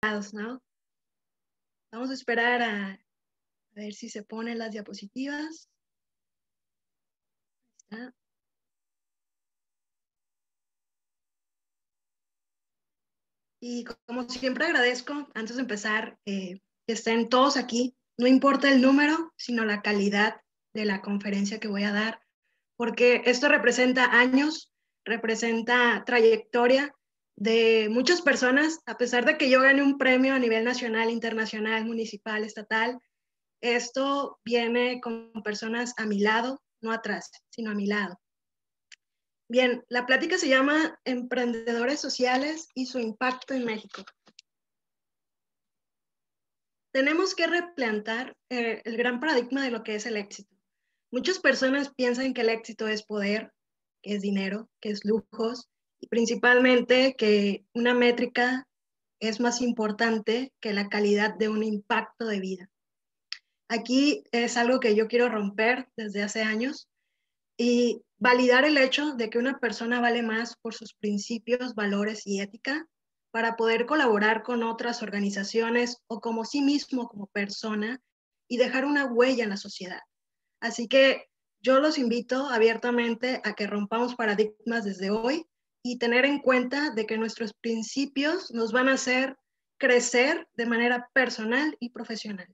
¿no? Vamos a esperar a ver si se ponen las diapositivas. Ahí está. Y como siempre agradezco, antes de empezar, que estén todos aquí. No importa el número, sino la calidad de la conferencia que voy a dar, porque esto representa años, representa trayectoria de muchas personas, a pesar de que yo gane un premio a nivel nacional, internacional, municipal, estatal. Esto viene con personas a mi lado, no atrás, sino a mi lado. Bien, la plática se llama Emprendedores Sociales y su impacto en México. Tenemos que replantar el gran paradigma de lo que es el éxito. Muchas personas piensan que el éxito es poder, que es dinero, que es lujos, y principalmente que una métrica es más importante que la calidad de un impacto de vida. Aquí es algo que yo quiero romper desde hace años y validar el hecho de que una persona vale más por sus principios, valores y ética para poder colaborar con otras organizaciones o como sí mismo como persona y dejar una huella en la sociedad. Así que yo los invito abiertamente a que rompamos paradigmas desde hoy y tener en cuenta de que nuestros principios nos van a hacer crecer de manera personal y profesional.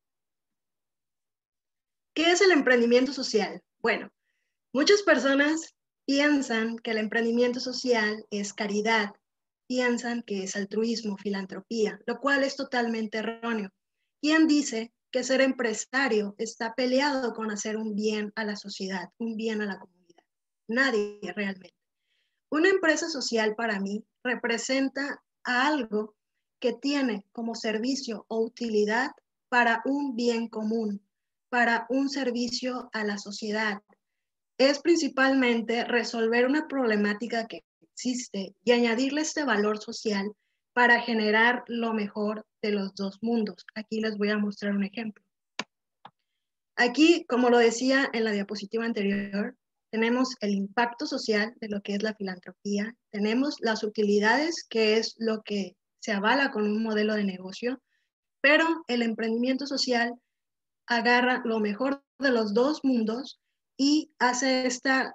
¿Qué es el emprendimiento social? Bueno, muchas personas piensan que el emprendimiento social es caridad, piensan que es altruismo, filantropía, lo cual es totalmente erróneo. ¿Quién dice que ser empresario está peleado con hacer un bien a la sociedad, un bien a la comunidad? Nadie realmente. Una empresa social para mí representa a algo que tiene como servicio o utilidad para un bien común, para un servicio a la sociedad. Es principalmente resolver una problemática que existe y añadirle este valor social para generar lo mejor de los dos mundos. Aquí les voy a mostrar un ejemplo. Aquí, como lo decía en la diapositiva anterior, tenemos el impacto social de lo que es la filantropía, tenemos las utilidades, que es lo que se avala con un modelo de negocio, pero el emprendimiento social agarra lo mejor de los dos mundos y hace esta,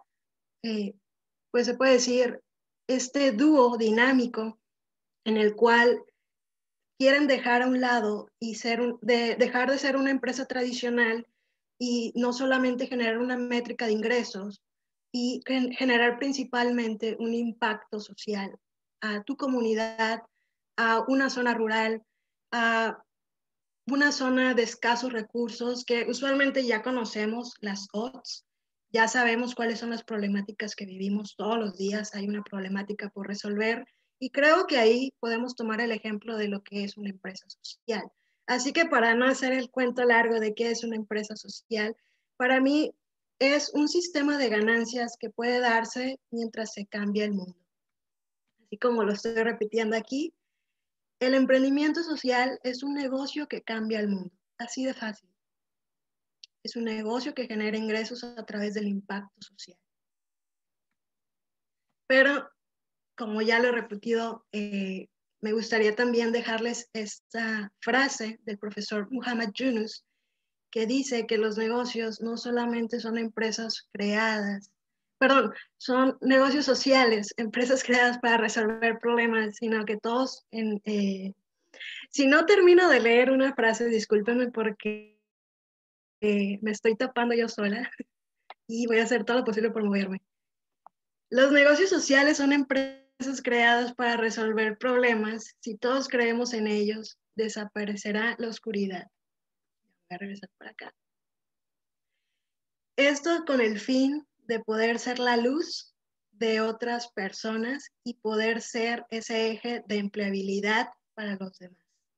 pues se puede decir, este dúo dinámico en el cual quieren dejar a un lado y dejar de ser una empresa tradicional y no solamente generar una métrica de ingresos y generar principalmente un impacto social a tu comunidad, a una zona rural, a una zona de escasos recursos que usualmente ya conocemos, las OTS, ya sabemos cuáles son las problemáticas que vivimos todos los días, hay una problemática por resolver y creo que ahí podemos tomar el ejemplo de lo que es una empresa social. Así que para no hacer el cuento largo de qué es una empresa social, para mí es un sistema de ganancias que puede darse mientras se cambia el mundo. Así como lo estoy repitiendo aquí, el emprendimiento social es un negocio que cambia el mundo, así de fácil. Es un negocio que genera ingresos a través del impacto social. Pero, como ya lo he repetido, me gustaría también dejarles esta frase del profesor Muhammad Yunus, que dice que los negocios no solamente son empresas creadas, perdón, son negocios sociales, empresas creadas para resolver problemas, sino que todos si no termino de leer una frase, discúlpenme porque me estoy tapando yo sola y voy a hacer todo lo posible por moverme. Los negocios sociales son empresas creadas para resolver problemas. Si todos creemos en ellos, desaparecerá la oscuridad. Voy a regresar para acá. Esto con el fin de poder ser la luz de otras personas y poder ser ese eje de empleabilidad para los demás.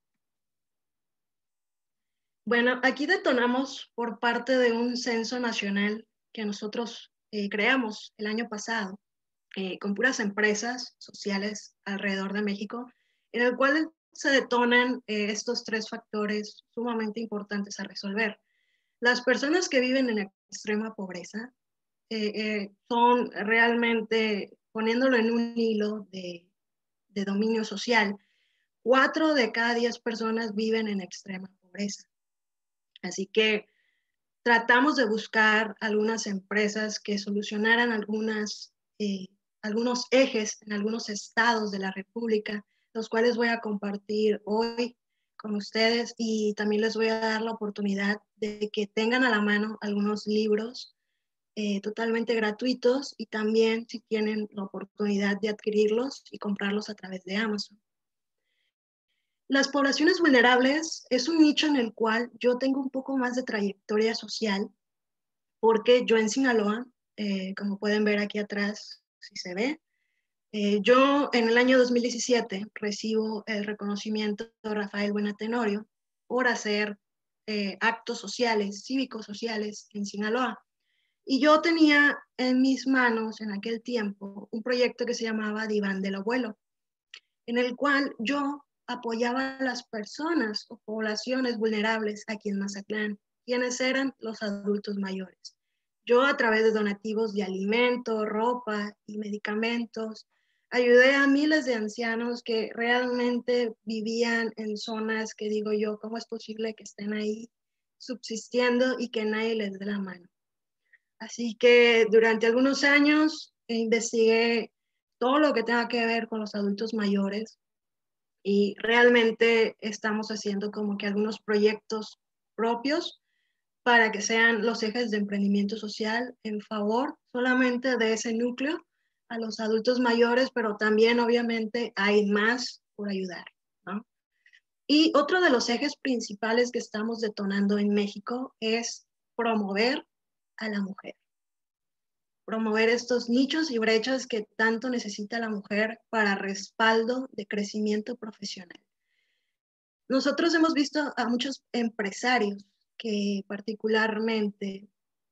Bueno, aquí detonamos por parte de un censo nacional que nosotros creamos el año pasado con puras empresas sociales alrededor de México, en el cual se detonan estos tres factores sumamente importantes a resolver. Las personas que viven en extrema pobreza son realmente, poniéndolo en un hilo de dominio social, 4 de cada 10 personas viven en extrema pobreza. Así que tratamos de buscar algunas empresas que solucionaran algunos ejes en algunos estados de la República, los cuales voy a compartir hoy con ustedes, y también les voy a dar la oportunidad de que tengan a la mano algunos libros totalmente gratuitos, y también si tienen la oportunidad de adquirirlos y comprarlos a través de Amazon. Las poblaciones vulnerables es un nicho en el cual yo tengo un poco más de trayectoria social, porque yo en Sinaloa, como pueden ver aquí atrás, si se ve, yo en el año 2017 recibo el reconocimiento de Rafael Buena Tenorio por hacer actos sociales, cívicos sociales en Sinaloa. Y yo tenía en mis manos en aquel tiempo un proyecto que se llamaba Diván del Abuelo, en el cual yo apoyaba a las personas o poblaciones vulnerables aquí en Mazatlán, quienes eran los adultos mayores. Yo, a través de donativos de alimentos, ropa y medicamentos, ayudé a miles de ancianos que realmente vivían en zonas que digo yo, ¿cómo es posible que estén ahí subsistiendo y que nadie les dé la mano? Así que durante algunos años investigué todo lo que tenga que ver con los adultos mayores, y realmente estamos haciendo como que algunos proyectos propios para que sean los ejes de emprendimiento social en favor solamente de ese núcleo, a los adultos mayores, pero también obviamente hay más por ayudar, ¿no? Y otro de los ejes principales que estamos detonando en México es promover a la mujer. Promover estos nichos y brechas que tanto necesita la mujer para respaldo de crecimiento profesional. Nosotros hemos visto a muchos empresarios que particularmente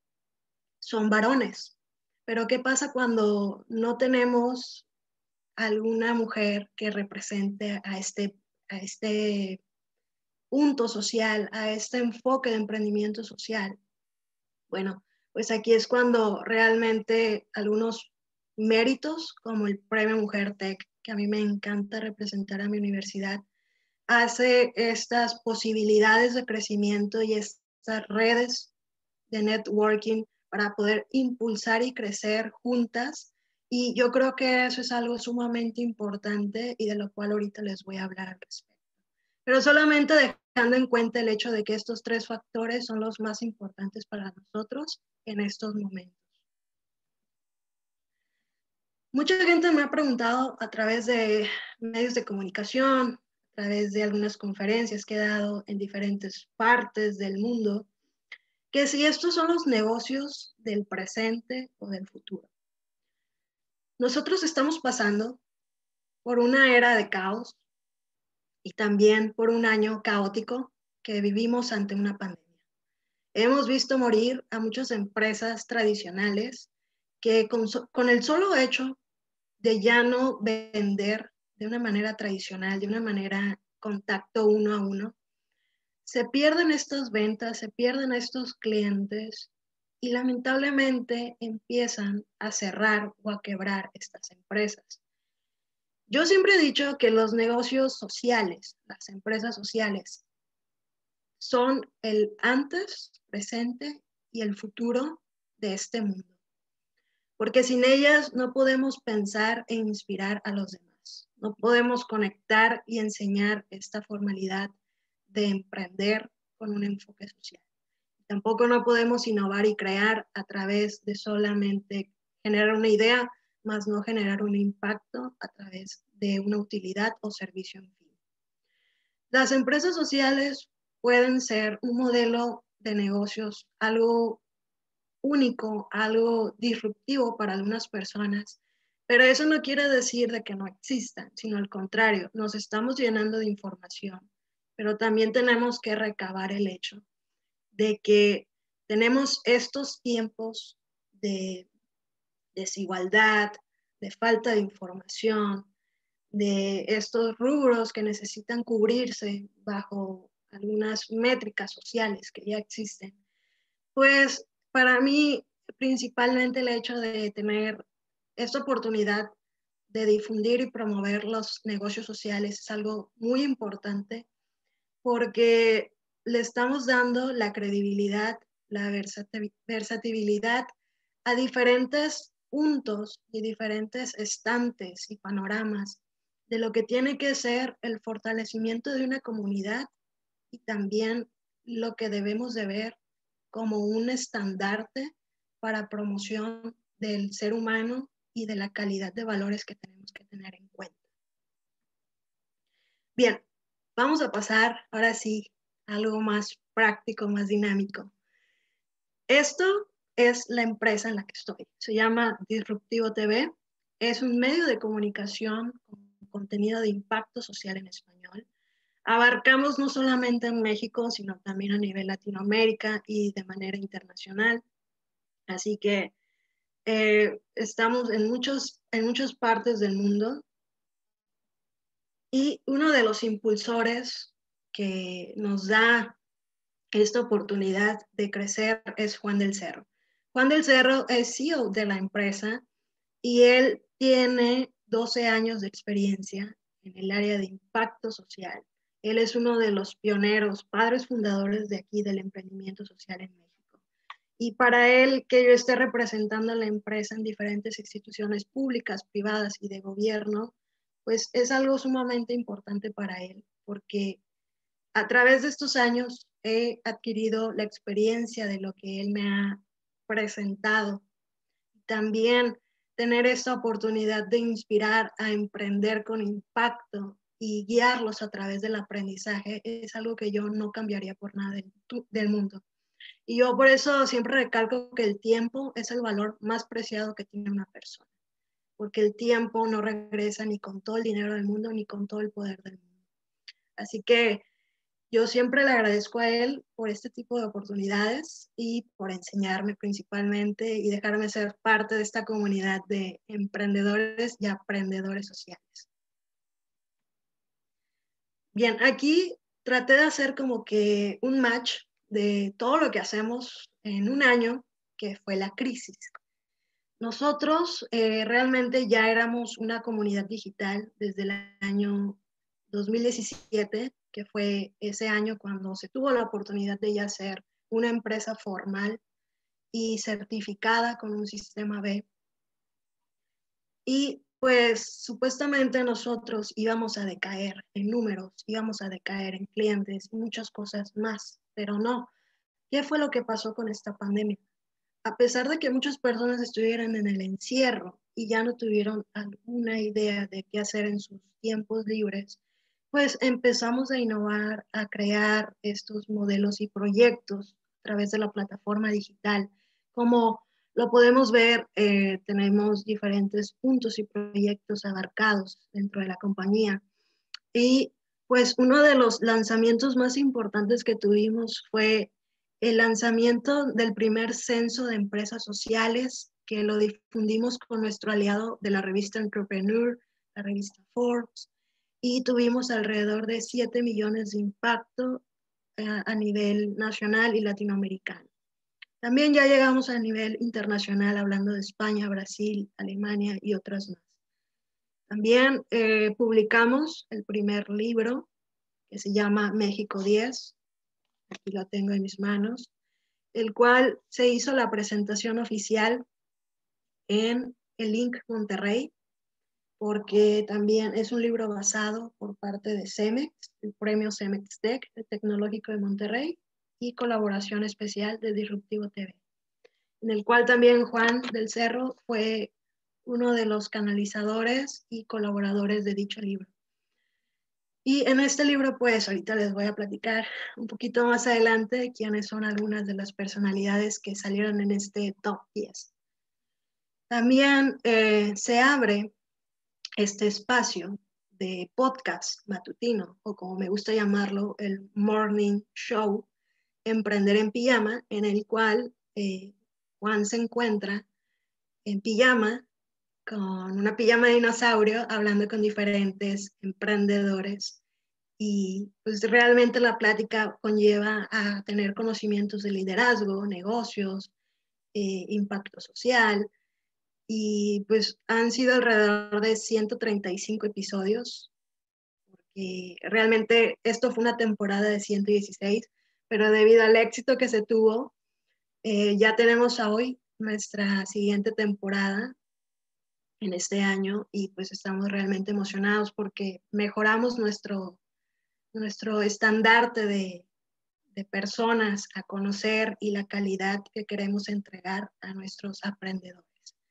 son varones, pero ¿qué pasa cuando no tenemos alguna mujer que represente a este punto social, a este enfoque de emprendimiento social? Bueno, pues aquí es cuando realmente algunos méritos, como el Premio Mujer Tech, que a mí me encanta representar a mi universidad, hace estas posibilidades de crecimiento y estas redes de networking para poder impulsar y crecer juntas. Y yo creo que eso es algo sumamente importante y de lo cual ahorita les voy a hablar al respecto. Pero solamente dejando en cuenta el hecho de que estos 3 factores son los más importantes para nosotros en estos momentos. Mucha gente me ha preguntado a través de medios de comunicación, a través de algunas conferencias que he dado en diferentes partes del mundo, que si estos son los negocios del presente o del futuro. Nosotros estamos pasando por una era de caos y también por un año caótico que vivimos ante una pandemia. Hemos visto morir a muchas empresas tradicionales que con el solo hecho de ya no vender de una manera tradicional, de una manera contacto uno a uno, se pierden estas ventas, se pierden estos clientes y lamentablemente empiezan a cerrar o a quebrar estas empresas. Yo siempre he dicho que los negocios sociales, las empresas sociales, son el antes, presente y el futuro de este mundo, porque sin ellas no podemos pensar e inspirar a los demás, no podemos conectar y enseñar esta formalidad de emprender con un enfoque social. Tampoco no podemos innovar y crear a través de solamente generar una idea, más no generar un impacto a través de una utilidad o servicio en fin. Las empresas sociales pueden ser un modelo de negocios, algo único, algo disruptivo para algunas personas, pero eso no quiere decir de que no existan, sino al contrario, nos estamos llenando de información, pero también tenemos que recabar el hecho de que tenemos estos tiempos de desigualdad, de falta de información, de estos rubros que necesitan cubrirse bajo algunas métricas sociales que ya existen. Pues para mí, principalmente el hecho de tener esta oportunidad de difundir y promover los negocios sociales es algo muy importante porque le estamos dando la credibilidad, la versatilidad a diferentes puntos y diferentes estantes y panoramas de lo que tiene que ser el fortalecimiento de una comunidad y también lo que debemos de ver como un estandarte para promoción del ser humano y de la calidad de valores que tenemos que tener en cuenta. Bien, vamos a pasar ahora sí a algo más práctico, más dinámico. Esto es la empresa en la que estoy. Se llama Disruptivo TV. Es un medio de comunicación con contenido de impacto social en español. Abarcamos no solamente en México, sino también a nivel Latinoamérica y de manera internacional. Así que estamos en muchas partes del mundo. Y uno de los impulsores que nos da esta oportunidad de crecer es Juan del Cerro. Juan del Cerro es CEO de la empresa y él tiene 12 años de experiencia en el área de impacto social. Él es uno de los pioneros, padres fundadores de aquí del emprendimiento social en México. Y para él, que yo esté representando a la empresa en diferentes instituciones públicas, privadas y de gobierno, pues es algo sumamente importante para él, porque a través de estos años he adquirido la experiencia de lo que él me ha presentado. También tener esta oportunidad de inspirar a emprender con impacto y guiarlos a través del aprendizaje es algo que yo no cambiaría por nada del mundo. Y yo por eso siempre recalco que el tiempo es el valor más preciado que tiene una persona, porque el tiempo no regresa ni con todo el dinero del mundo ni con todo el poder del mundo. Así que yo siempre le agradezco a él por este tipo de oportunidades y por enseñarme principalmente y dejarme ser parte de esta comunidad de emprendedores y aprendedores sociales. Bien, aquí traté de hacer como que un match de todo lo que hacemos en un año, que fue la crisis. Nosotros realmente ya éramos una comunidad digital desde el año 2017, que fue ese año cuando se tuvo la oportunidad de ya ser una empresa formal y certificada con un sistema B. Y pues supuestamente nosotros íbamos a decaer en números, íbamos a decaer en clientes y muchas cosas más, pero no. ¿Qué fue lo que pasó con esta pandemia? A pesar de que muchas personas estuvieran en el encierro y ya no tuvieron alguna idea de qué hacer en sus tiempos libres, pues empezamos a innovar, a crear estos modelos y proyectos a través de la plataforma digital. Como lo podemos ver, tenemos diferentes puntos y proyectos abarcados dentro de la compañía. Y pues uno de los lanzamientos más importantes que tuvimos fue el lanzamiento del primer censo de empresas sociales, que lo difundimos con nuestro aliado de la revista Entrepreneur, la revista Forbes, y tuvimos alrededor de 7 millones de impacto a nivel nacional y latinoamericano. También ya llegamos a nivel internacional hablando de España, Brasil, Alemania y otras más. También publicamos el primer libro que se llama México 10, aquí lo tengo en mis manos, el cual se hizo la presentación oficial en el Link Monterrey, porque también es un libro basado por parte de CEMEX, el premio CEMEX Tech, el Tecnológico de Monterrey, y colaboración especial de Disruptivo TV, en el cual también Juan del Cerro fue uno de los canalizadores y colaboradores de dicho libro. Y en este libro, pues ahorita les voy a platicar un poquito más adelante quiénes son algunas de las personalidades que salieron en este top 10. También se abre este espacio de podcast matutino, o como me gusta llamarlo, el Morning Show, Emprender en Pijama, en el cual Juan se encuentra en pijama, con una pijama de dinosaurio, hablando con diferentes emprendedores. Y pues realmente la plática conlleva a tener conocimientos de liderazgo, negocios, impacto social, y pues han sido alrededor de 135 episodios, porque realmente esto fue una temporada de 116, pero debido al éxito que se tuvo, ya tenemos a hoy nuestra siguiente temporada en este año y pues estamos realmente emocionados porque mejoramos nuestro estandarte de personas a conocer y la calidad que queremos entregar a nuestros aprendedores.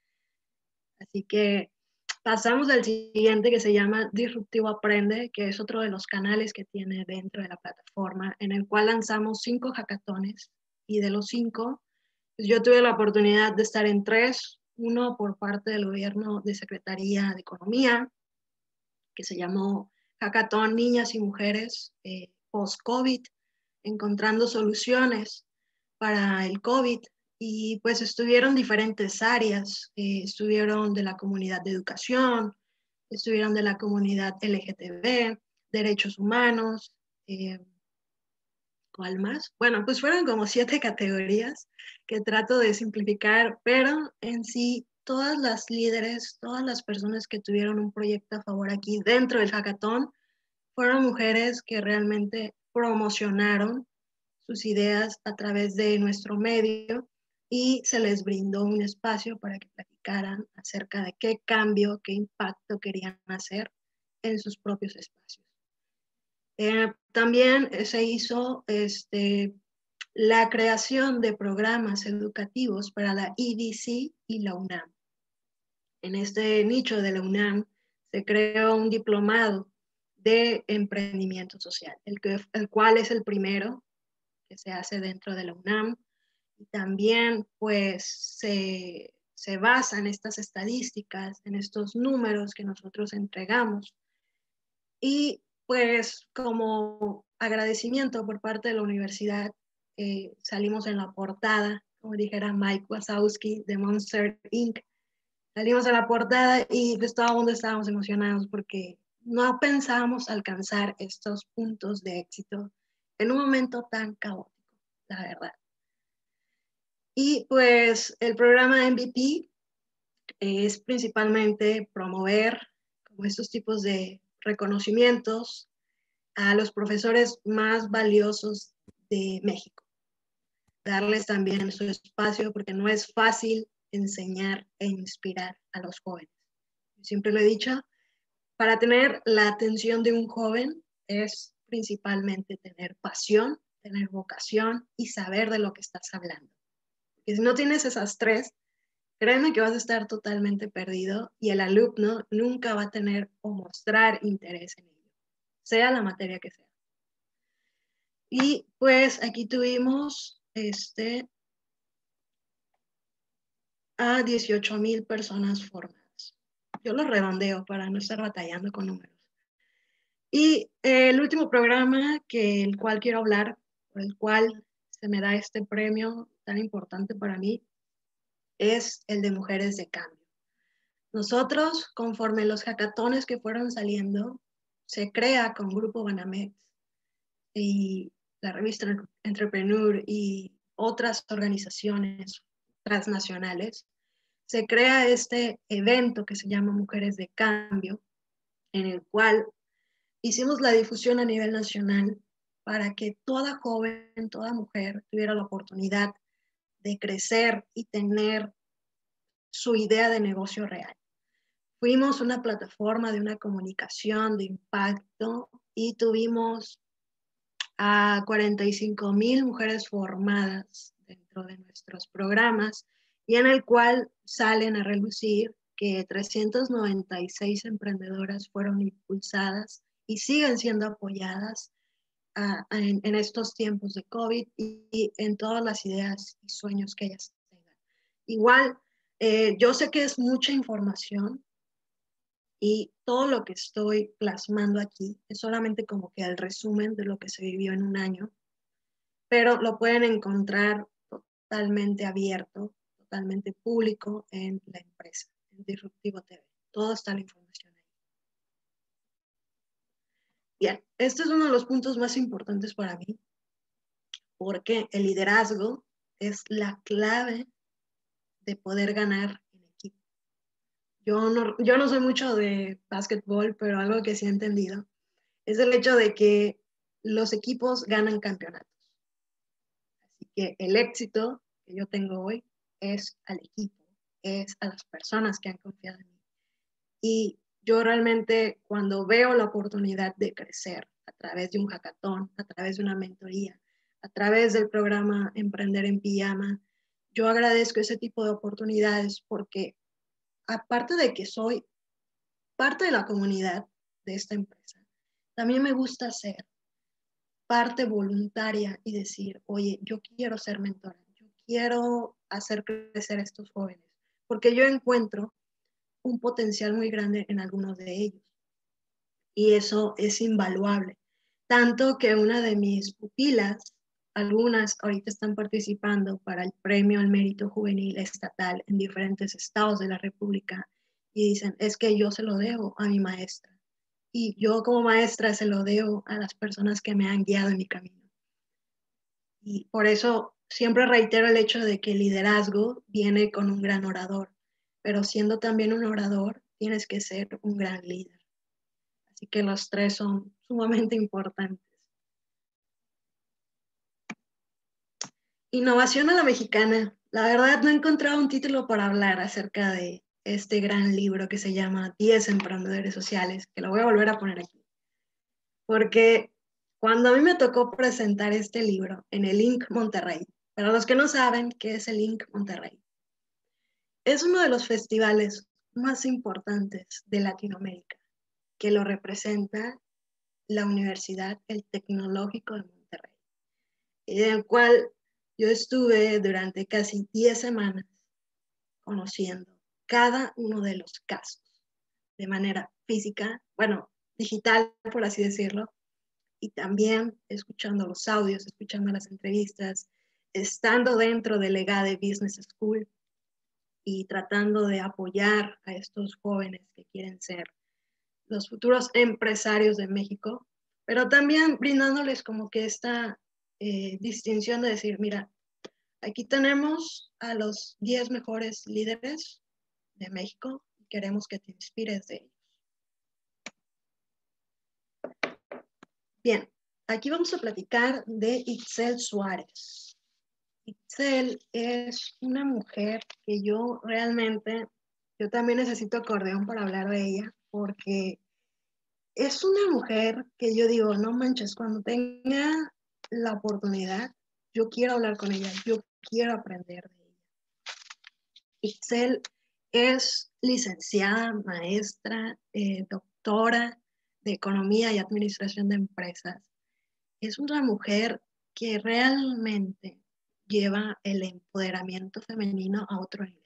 Así que pasamos al siguiente, que se llama Disruptivo Aprende, que es otro de los canales que tiene dentro de la plataforma, en el cual lanzamos 5 hackatones, y de los 5, pues yo tuve la oportunidad de estar en 3, uno por parte del gobierno de Secretaría de Economía, que se llamó Hackathon Niñas y Mujeres Post-COVID, encontrando soluciones para el COVID. Y pues estuvieron diferentes áreas, estuvieron de la comunidad de educación, estuvieron de la comunidad LGTB, derechos humanos, ¿cuál más? Bueno, pues fueron como 7 categorías que trato de simplificar, pero en sí todas las líderes, todas las personas que tuvieron un proyecto a favor aquí dentro del hackathon, fueron mujeres que realmente promocionaron sus ideas a través de nuestro medio y se les brindó un espacio para que platicaran acerca de qué cambio, qué impacto querían hacer en sus propios espacios. También se hizo la creación de programas educativos para la EDC y la UNAM. En este nicho de la UNAM se creó un diplomado de emprendimiento social, el cual es el primero que se hace dentro de la UNAM. Y también pues se basa en estas estadísticas, en estos números que nosotros entregamos. Y pues como agradecimiento por parte de la universidad, salimos en la portada, como dijera Mike Wazowski de Monster Inc. Salimos a la portada y pues todo el mundo estábamos emocionados porque no pensábamos alcanzar estos puntos de éxito en un momento tan caótico, la verdad. Y pues el programa MVP es principalmente promover como estos tipos de reconocimientos a los profesores más valiosos de México. Darles también su espacio porque no es fácil enseñar e inspirar a los jóvenes. Siempre lo he dicho, para tener la atención de un joven es principalmente tener pasión, tener vocación y saber de lo que estás hablando. Porque si no tienes esas 3, créeme que vas a estar totalmente perdido y el alumno nunca va a tener o mostrar interés en ello, sea la materia que sea. Y pues aquí tuvimos a 18,000 personas formadas. Yo lo redondeo para no estar batallando con números. Y el último programa el cual quiero hablar, por el cual se me da este premio tan importante para mí, es el de Mujeres de Cambio. Nosotros, conforme los hackatones que fueron saliendo, se crea con Grupo Banamex y la revista Entrepreneur y otras organizaciones transnacionales, se crea este evento que se llama Mujeres de Cambio, en el cual hicimos la difusión a nivel nacional para que toda joven, toda mujer tuviera la oportunidad de crecer y tener su idea de negocio real. Fuimos una plataforma de una comunicación de impacto y tuvimos a 45,000 mujeres formadas dentro de nuestros programas y en el cual salen a relucir que 396 emprendedoras fueron impulsadas y siguen siendo apoyadas en estos tiempos de COVID y en todas las ideas y sueños que ellas tengan. Igual, yo sé que es mucha información y todo lo que estoy plasmando aquí es solamente como que el resumen de lo que se vivió en un año, pero lo pueden encontrar totalmente abierto, totalmente público en la empresa, en Disruptivo TV. Toda está la información ahí. Bien, este es uno de los puntos más importantes para mí, porque el liderazgo es la clave de poder ganar en equipo. yo no soy mucho de básquetbol, pero algo que sí he entendido es el hecho de que los equipos ganan campeonatos. Así que el éxito que yo tengo hoy es al equipo, es a las personas que han confiado en mí. Y yo realmente cuando veo la oportunidad de crecer a través de un hackathon, a través de una mentoría, a través del programa Emprender en Pijama, yo agradezco ese tipo de oportunidades porque aparte de que soy parte de la comunidad de esta empresa, también me gusta ser parte voluntaria y decir, oye, yo quiero ser mentora, yo quiero hacer crecer a estos jóvenes, porque yo encuentro un potencial muy grande en algunos de ellos y eso es invaluable. Tanto que una de mis pupilas, algunas ahorita están participando para el Premio al Mérito Juvenil Estatal en diferentes estados de la República y dicen, es que yo se lo debo a mi maestra y yo como maestra se lo debo a las personas que me han guiado en mi camino. Y por eso siempre reitero el hecho de que el liderazgo viene con un gran orador, pero siendo también un orador, tienes que ser un gran líder. Así que los tres son sumamente importantes. Innovación a la mexicana. La verdad no he encontrado un título para hablar acerca de este gran libro que se llama 10 emprendedores sociales, que lo voy a volver a poner aquí. Porque cuando a mí me tocó presentar este libro en el Inc. Monterrey, para los que no saben qué es el Inc. Monterrey, es uno de los festivales más importantes de Latinoamérica, que lo representa la Universidad El Tecnológico de Monterrey, en el cual yo estuve durante casi 10 semanas conociendo cada uno de los casos de manera física, bueno, digital, por así decirlo, y también escuchando los audios, escuchando las entrevistas, estando dentro del EGADE Business School y tratando de apoyar a estos jóvenes que quieren ser los futuros empresarios de México, pero también brindándoles como que esta distinción de decir, mira, aquí tenemos a los 10 mejores líderes de México y queremos que te inspires de ellos. Bien, aquí vamos a platicar de Itzel Suárez. Itzel es una mujer que yo realmente, yo también necesito acordeón para hablar de ella, porque es una mujer que yo digo, no manches, cuando tenga la oportunidad, yo quiero hablar con ella, yo quiero aprender de ella. Itzel es licenciada, maestra, doctora de Economía y Administración de Empresas. Es una mujer que realmente lleva el empoderamiento femenino a otro nivel.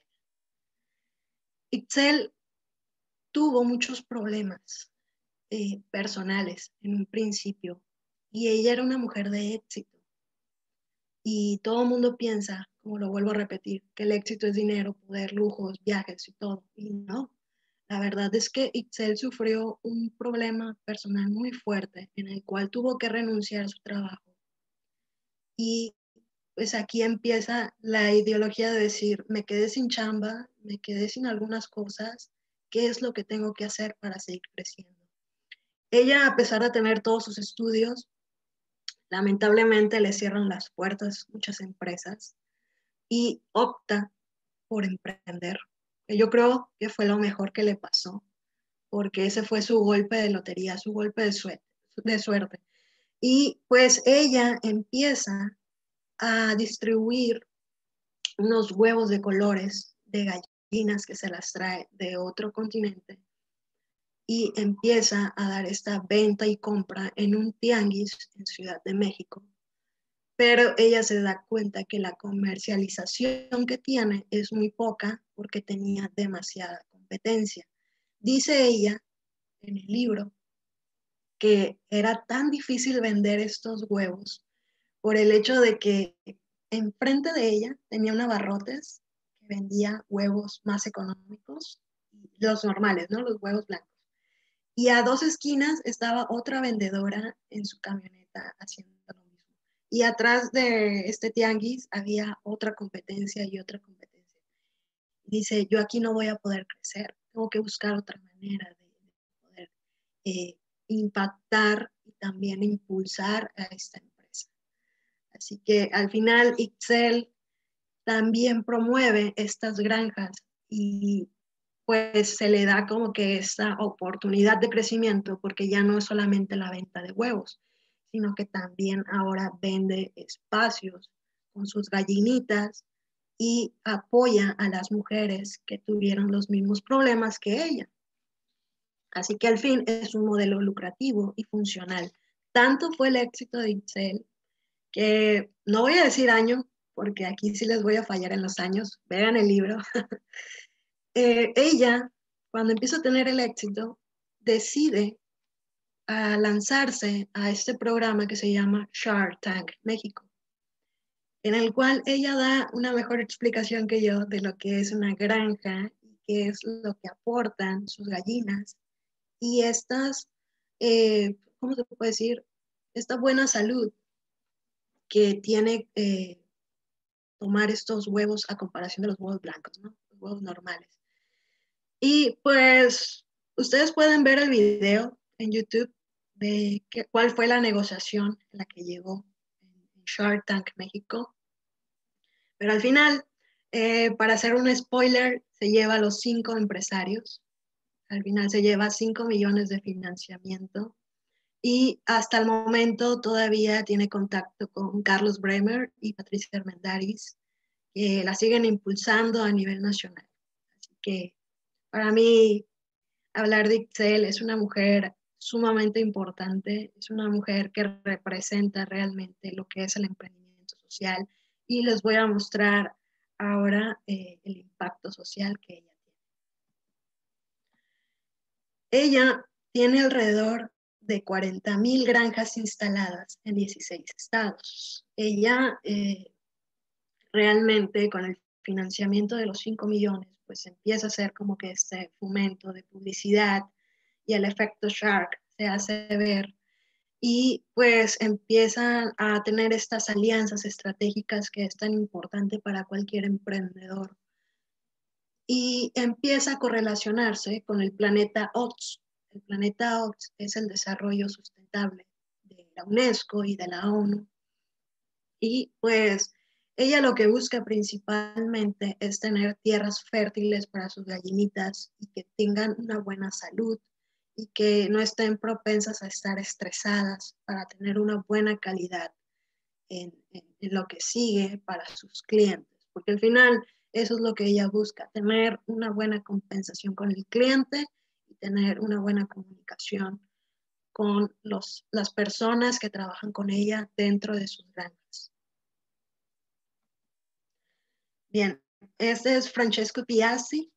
Itzel tuvo muchos problemas personales en un principio y ella era una mujer de éxito y todo el mundo piensa, como lo vuelvo a repetir, que el éxito es dinero, poder, lujos, viajes y todo, y no. La verdad es que Itzel sufrió un problema personal muy fuerte en el cual tuvo que renunciar a su trabajo y pues aquí empieza la ideología de decir, me quedé sin chamba, me quedé sin algunas cosas, ¿qué es lo que tengo que hacer para seguir creciendo? Ella, a pesar de tener todos sus estudios, lamentablemente le cierran las puertas muchas empresas y opta por emprender. Yo creo que fue lo mejor que le pasó, porque ese fue su golpe de lotería, su golpe de suerte. Y pues ella empieza a distribuir unos huevos de colores de gallinas que se las trae de otro continente y empieza a dar esta venta y compra en un tianguis en Ciudad de México. Pero ella se da cuenta que la comercialización que tiene es muy poca porque tenía demasiada competencia. Dice ella en el libro que era tan difícil vender estos huevos por el hecho de que enfrente de ella tenía un abarrotes que vendía huevos más económicos, los normales, ¿no? Los huevos blancos. Y a dos esquinas estaba otra vendedora en su camioneta haciendo lo mismo. Y atrás de este tianguis había otra competencia y otra competencia. Dice, yo aquí no voy a poder crecer, tengo que buscar otra manera de poder impactar y también impulsar a esta empresa. Así que al final Excel también promueve estas granjas y pues se le da como que esta oportunidad de crecimiento porque ya no es solamente la venta de huevos, sino que también ahora vende espacios con sus gallinitas y apoya a las mujeres que tuvieron los mismos problemas que ella. Así que al fin es un modelo lucrativo y funcional. Tanto fue el éxito de Itzel que no voy a decir año, porque aquí sí les voy a fallar en los años. Vean el libro. Ella, cuando empieza a tener el éxito, decide a lanzarse a este programa que se llama Shark Tank México, en el cual ella da una mejor explicación que yo de lo que es una granja y qué es lo que aportan sus gallinas y estas, ¿cómo se puede decir? Esta buena salud que tiene tomar estos huevos a comparación de los huevos blancos, ¿no? Los huevos normales. Y pues ustedes pueden ver el video en YouTube de cuál fue la negociación en la que llegó en Shark Tank México. Pero al final, para hacer un spoiler, se lleva a los 5 empresarios. Al final se lleva 5 millones de financiamiento y hasta el momento todavía tiene contacto con Carlos Bremer y Patricia Armendariz, que la siguen impulsando a nivel nacional. Así que para mí, hablar de Itzel es una mujer sumamente importante, es una mujer que representa realmente lo que es el emprendimiento social y les voy a mostrar ahora el impacto social que ella tiene. Ella tiene alrededor de 40,000 granjas instaladas en 16 estados. Ella realmente con el financiamiento de los 5 millones, pues empieza a hacer como que este fomento de publicidad y el efecto Shark se hace ver y pues empiezan a tener estas alianzas estratégicas que es tan importante para cualquier emprendedor y empieza a correlacionarse con el planeta OTS. El planeta OTS es el desarrollo sustentable de la UNESCO y de la ONU y pues ella lo que busca principalmente es tener tierras fértiles para sus gallinitas y que tengan una buena salud y que no estén propensas a estar estresadas para tener una buena calidad en lo que sigue para sus clientes. Porque al final eso es lo que ella busca, tener una buena compensación con el cliente y tener una buena comunicación con las personas que trabajan con ella dentro de sus granjas. Bien, este es Francesco Piazzi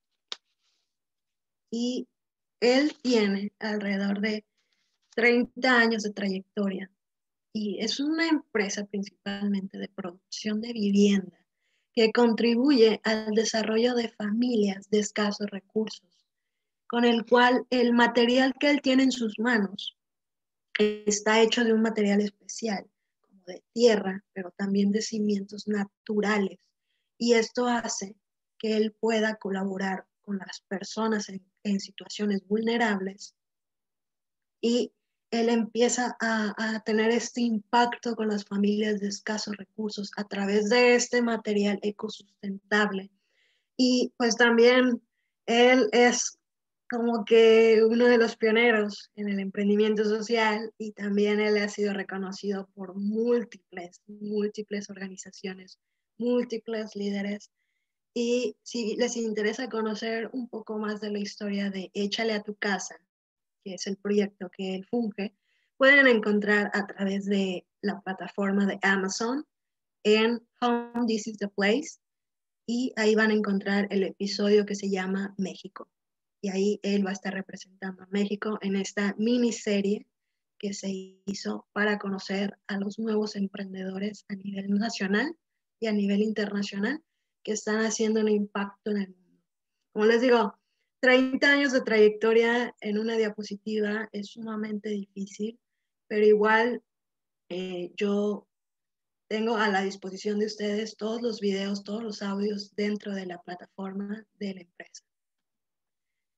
y él tiene alrededor de 30 años de trayectoria y es una empresa principalmente de producción de vivienda que contribuye al desarrollo de familias de escasos recursos, con el cual el material que él tiene en sus manos está hecho de un material especial, como de tierra, pero también de cimientos naturales. Y esto hace que él pueda colaborar con las personas en situaciones vulnerables y él empieza a tener este impacto con las familias de escasos recursos a través de este material ecosustentable. Y pues también él es como que uno de los pioneros en el emprendimiento social y también él ha sido reconocido por múltiples organizaciones, múltiples líderes. Y si les interesa conocer un poco más de la historia de Échale a tu casa, que es el proyecto que él funge, pueden encontrar a través de la plataforma de Amazon en Home This is the Place y ahí van a encontrar el episodio que se llama México. Y ahí él va a estar representando a México en esta miniserie que se hizo para conocer a los nuevos emprendedores a nivel nacional y a nivel internacional que están haciendo un impacto en el mundo. Como les digo, 30 años de trayectoria en una diapositiva es sumamente difícil, pero igual yo tengo a la disposición de ustedes todos los videos, todos los audios dentro de la plataforma de la empresa.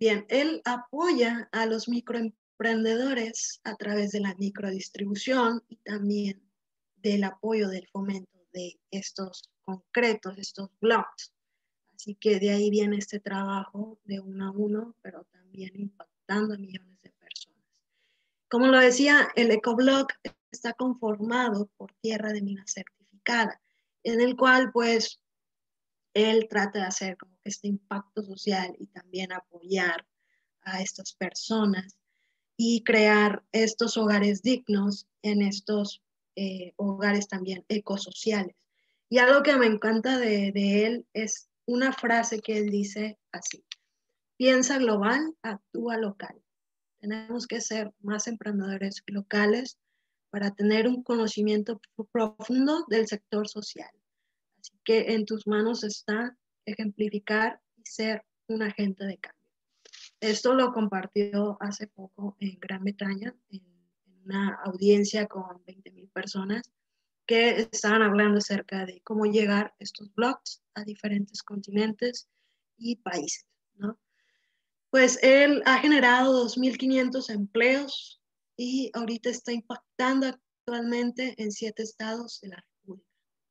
Bien, él apoya a los microemprendedores a través de la microdistribución y también del apoyo del fomento de estos concretos, estos blogs. Así que de ahí viene este trabajo de uno a uno, pero también impactando a millones de personas. Como lo decía, el ecoblog está conformado por tierra de mina certificada, en el cual pues él trata de hacer como que este impacto social y también apoyar a estas personas y crear estos hogares dignos en estos hogares también ecosociales. Y algo que me encanta de él es una frase que él dice así: piensa global, actúa local. Tenemos que ser más emprendedores locales para tener un conocimiento profundo del sector social. Así que en tus manos está ejemplificar y ser un agente de cambio. Esto lo compartió hace poco en Gran Bretaña, en una audiencia con 20,000 personas que estaban hablando acerca de cómo llegar estos blogs a diferentes continentes y países, ¿no? Pues él ha generado 2,500 empleos y ahorita está impactando actualmente en 7 estados de la República.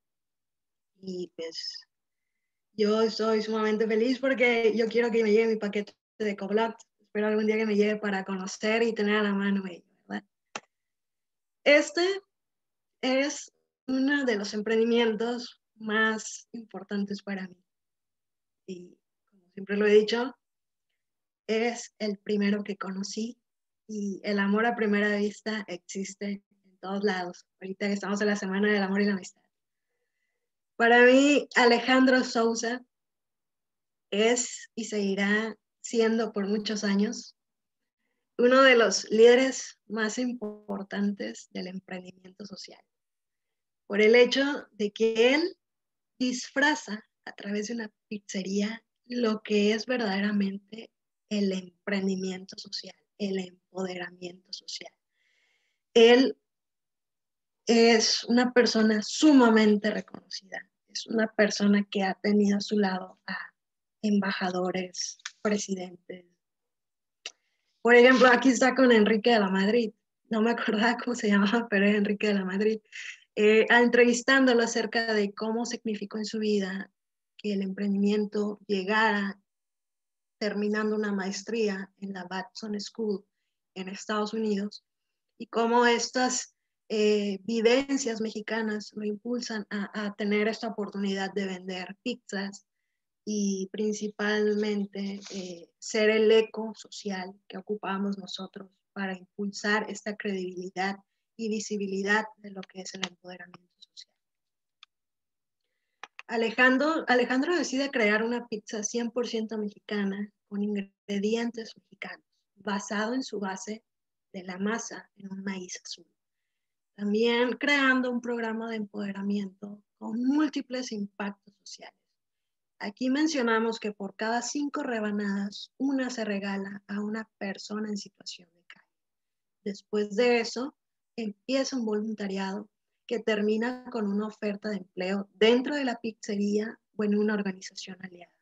Y pues yo estoy sumamente feliz porque yo quiero que me llegue mi paquete de Coblat. Espero algún día que me llegue para conocer y tener a la mano ello, ¿verdad? Este es uno de los emprendimientos más importantes para mí. Y como siempre lo he dicho, es el primero que conocí y el amor a primera vista existe en todos lados. Ahorita que estamos en la Semana del Amor y la Amistad. Para mí, Alejandro Sousa es y seguirá siendo por muchos años uno de los líderes más importantes del emprendimiento social, por el hecho de que él disfraza a través de una pizzería lo que es verdaderamente el emprendimiento social, el empoderamiento social. Él es una persona sumamente reconocida, es una persona que ha tenido a su lado a embajadores, presidentes. Por ejemplo, aquí está con Enrique de la Madrid. No me acordaba cómo se llamaba, pero es Enrique de la Madrid. Entrevistándolo acerca de cómo significó en su vida que el emprendimiento llegara terminando una maestría en la Batson School en Estados Unidos y cómo estas vivencias mexicanas lo impulsan a tener esta oportunidad de vender pizzas y principalmente ser el eco social que ocupamos nosotros para impulsar esta credibilidad y visibilidad de lo que es el empoderamiento social. Alejandro decide crear una pizza 100% mexicana con ingredientes mexicanos, basado en su base de la masa en un maíz azul. También creando un programa de empoderamiento con múltiples impactos sociales. Aquí mencionamos que por cada 5 rebanadas, una se regala a una persona en situación de calle. Después de eso, empieza un voluntariado que termina con una oferta de empleo dentro de la pizzería o en una organización aliada.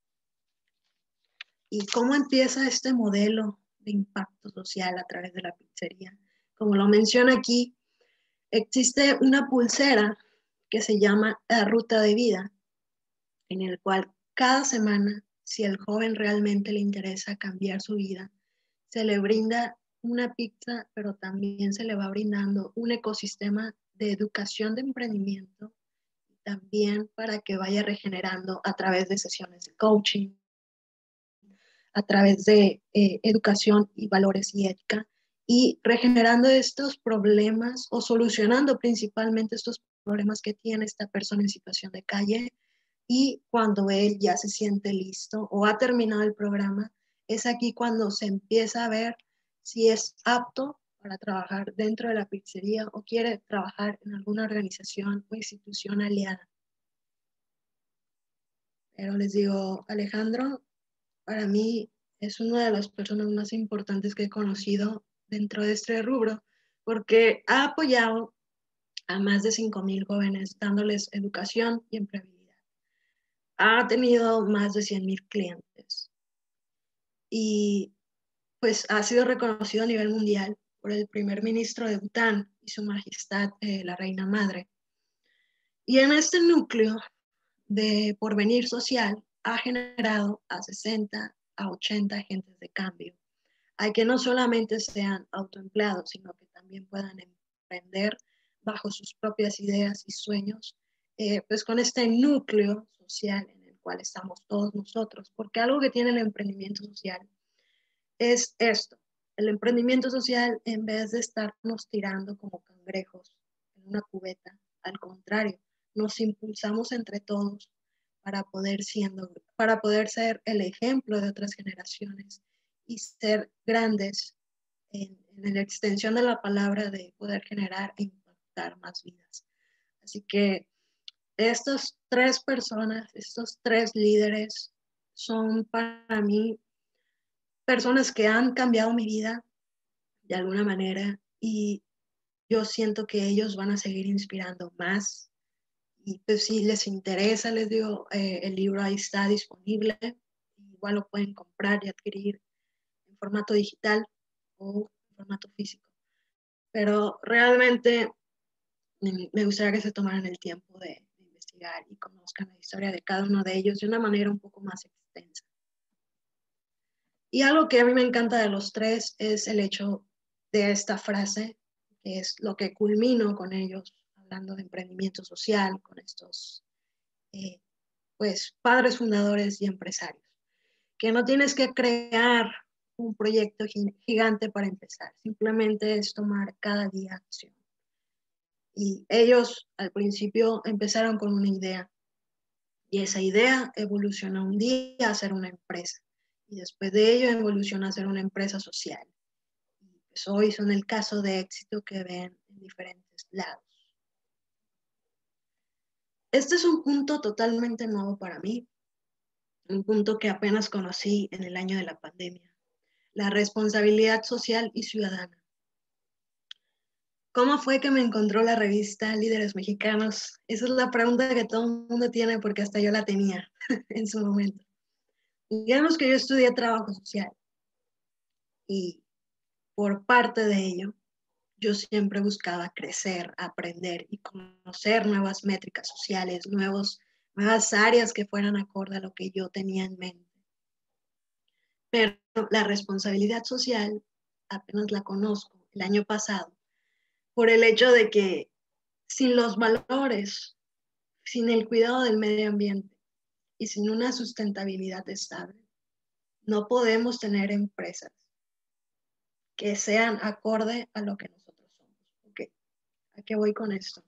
¿Y cómo empieza este modelo de impacto social a través de la pizzería? Como lo menciona aquí, existe una pulsera que se llama la ruta de vida, en el cual cada semana, si el joven realmente le interesa cambiar su vida, se le brinda una pizza, pero también se le va brindando un ecosistema de educación de emprendimiento, también para que vaya regenerando a través de sesiones de coaching, a través de educación y valores y ética, y regenerando estos problemas o solucionando principalmente estos problemas que tiene esta persona en situación de calle. Y cuando él ya se siente listo o ha terminado el programa, es aquí cuando se empieza a ver si es apto para trabajar dentro de la pizzería o quiere trabajar en alguna organización o institución aliada. Pero les digo, Alejandro, para mí es una de las personas más importantes que he conocido dentro de este rubro, porque ha apoyado a más de 5,000 jóvenes dándoles educación y empleabilidad. Ha tenido más de 100,000 clientes. y pues ha sido reconocido a nivel mundial por el primer ministro de Bután y su majestad, la reina madre. Y en este núcleo de porvenir social ha generado a 60 a 80 agentes de cambio, a que no solamente sean autoempleados, sino que también puedan emprender bajo sus propias ideas y sueños, pues con este núcleo social en el cual estamos todos nosotros, porque algo que tiene el emprendimiento social es esto. El emprendimiento social, en vez de estarnos tirando como cangrejos en una cubeta, al contrario, nos impulsamos entre todos para poder ser el ejemplo de otras generaciones y ser grandes en la extensión de la palabra, de poder generar e impactar más vidas. Así que estas tres personas, estos tres líderes son para mí personas que han cambiado mi vida de alguna manera y yo siento que ellos van a seguir inspirando más. Y pues si les interesa, les digo, el libro ahí está disponible. Igual lo pueden comprar y adquirir en formato digital o en formato físico. Pero realmente me gustaría que se tomaran el tiempo de investigar y conozcan la historia de cada uno de ellos de una manera un poco más extensa. Y algo que a mí me encanta de los tres es el hecho de esta frase, que es lo que culmino con ellos, hablando de emprendimiento social, con estos pues, padres fundadores y empresarios, que no tienes que crear un proyecto gigante para empezar, simplemente es tomar cada día acción. Y ellos al principio empezaron con una idea, y esa idea evolucionó un día a ser una empresa, y después de ello evolucionó a ser una empresa social. Y pues hoy son el caso de éxito que ven en diferentes lados. Este es un punto totalmente nuevo para mí, un punto que apenas conocí en el año de la pandemia: la responsabilidad social y ciudadana. ¿Cómo fue que me encontró la revista Líderes Mexicanos? Esa es la pregunta que todo el mundo tiene, porque hasta yo la tenía en su momento. Digamos que yo estudié trabajo social y por parte de ello, yo siempre buscaba crecer, aprender y conocer nuevas métricas sociales, nuevas áreas que fueran acorde a lo que yo tenía en mente. Pero la responsabilidad social apenas la conozco el año pasado, por el hecho de que sin los valores, sin el cuidado del medio ambiente y sin una sustentabilidad estable, no podemos tener empresas que sean acorde a lo que nosotros somos. Okay. ¿A qué voy con esto?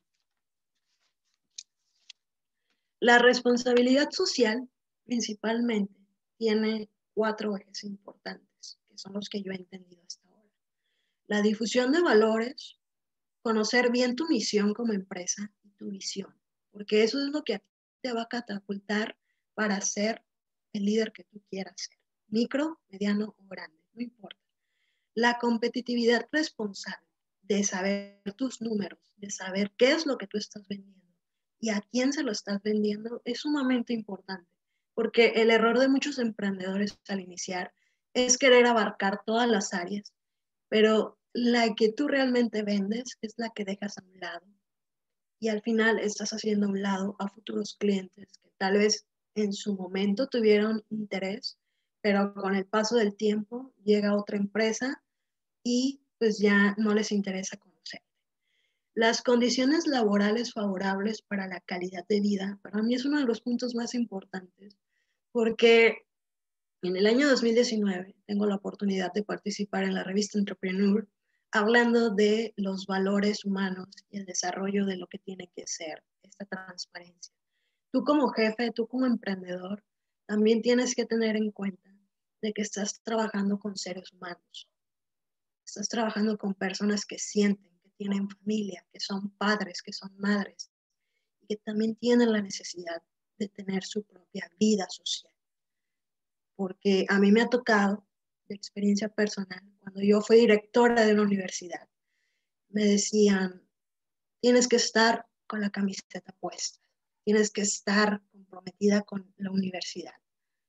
La responsabilidad social principalmente tiene 4 ejes importantes, que son los que yo he entendido hasta ahora. La difusión de valores, conocer bien tu misión como empresa y tu visión, porque eso es lo que te va a catapultar para ser el líder que tú quieras ser, micro, mediano o grande, no importa. La competitividad responsable, de saber tus números, de saber qué es lo que tú estás vendiendo y a quién se lo estás vendiendo, es sumamente importante, porque el error de muchos emprendedores al iniciar es querer abarcar todas las áreas, pero la que tú realmente vendes es la que dejas a un lado. Y al final estás haciendo a un lado a futuros clientes que tal vez en su momento tuvieron interés, pero con el paso del tiempo llega otra empresa y pues ya no les interesa conocer. Las condiciones laborales favorables para la calidad de vida, para mí es uno de los puntos más importantes, porque en el año 2019 tengo la oportunidad de participar en la revista Entrepreneur, hablando de los valores humanos y el desarrollo de lo que tiene que ser esta transparencia. Tú como jefe, tú como emprendedor, también tienes que tener en cuenta de que estás trabajando con seres humanos. Estás trabajando con personas que sienten, que tienen familia, que son padres, que son madres, y que también tienen la necesidad de tener su propia vida social. Porque a mí me ha tocado, de experiencia personal, cuando yo fui directora de una universidad, me decían: tienes que estar con la camiseta puesta, tienes que estar comprometida con la universidad,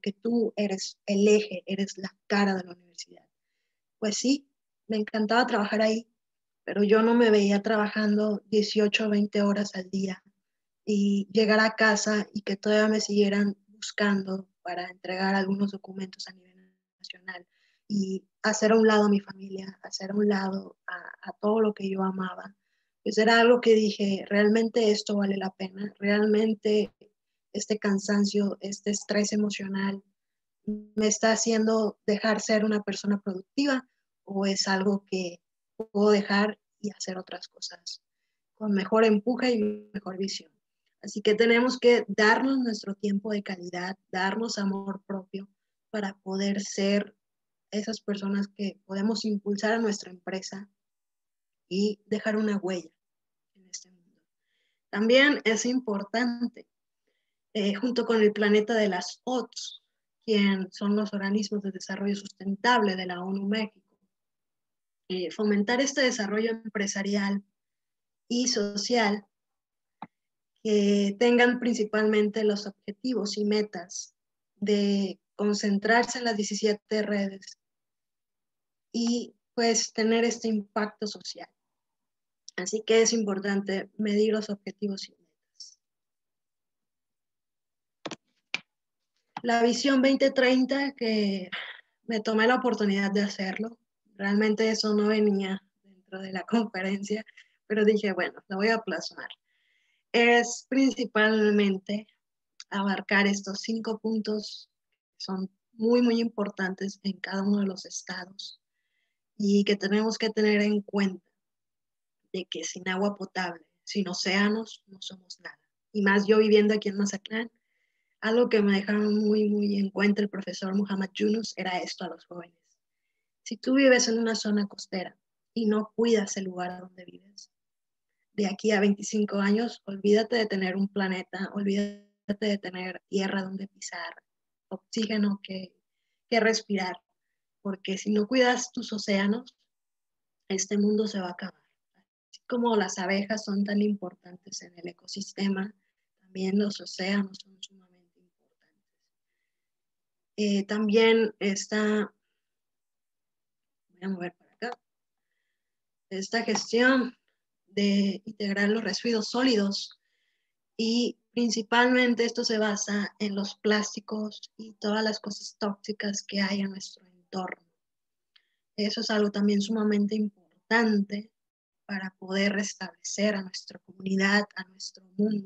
que tú eres el eje, eres la cara de la universidad. Pues sí, me encantaba trabajar ahí, pero yo no me veía trabajando 18 o 20 horas al día y llegar a casa y que todavía me siguieran buscando para entregar algunos documentos a nivel nacional y hacer a un lado a mi familia, hacer a un lado a todo lo que yo amaba. Pues era algo que dije, realmente esto vale la pena, realmente este cansancio, este estrés emocional me está haciendo dejar ser una persona productiva o es algo que puedo dejar y hacer otras cosas con mejor empuje y mejor visión. Así que tenemos que darnos nuestro tiempo de calidad, darnos amor propio para poder ser esas personas que podemos impulsar a nuestra empresa y dejar una huella en este mundo. También es importante, junto con el planeta de las OTS, quien son los organismos de desarrollo sustentable de la ONU México, fomentar este desarrollo empresarial y social que tengan principalmente los objetivos y metas de concentrarse en las 17 redes y pues tener este impacto social. Así que es importante medir los objetivos y metas. La visión 2030, que me tomé la oportunidad de hacerlo, realmente eso no venía dentro de la conferencia, pero dije, bueno, lo voy a plasmar. Es principalmente abarcar estos 5 puntos que son muy, muy importantes en cada uno de los estados y que tenemos que tener en cuenta de que sin agua potable, sin océanos, no somos nada. Y más yo viviendo aquí en Mazatlán, algo que me dejaron muy, muy en cuenta el profesor Muhammad Yunus era esto a los jóvenes. Si tú vives en una zona costera y no cuidas el lugar donde vives, de aquí a 25 años, olvídate de tener un planeta, olvídate de tener tierra donde pisar, oxígeno que respirar, porque si no cuidas tus océanos, este mundo se va a acabar. Así como las abejas son tan importantes en el ecosistema, también los océanos son sumamente importantes. También está, voy a mover para acá, esta gestión de integrar los residuos sólidos y principalmente esto se basa en los plásticos y todas las cosas tóxicas que hay en nuestro entorno. Eso es algo también sumamente importante para poder restablecer a nuestra comunidad, a nuestro mundo.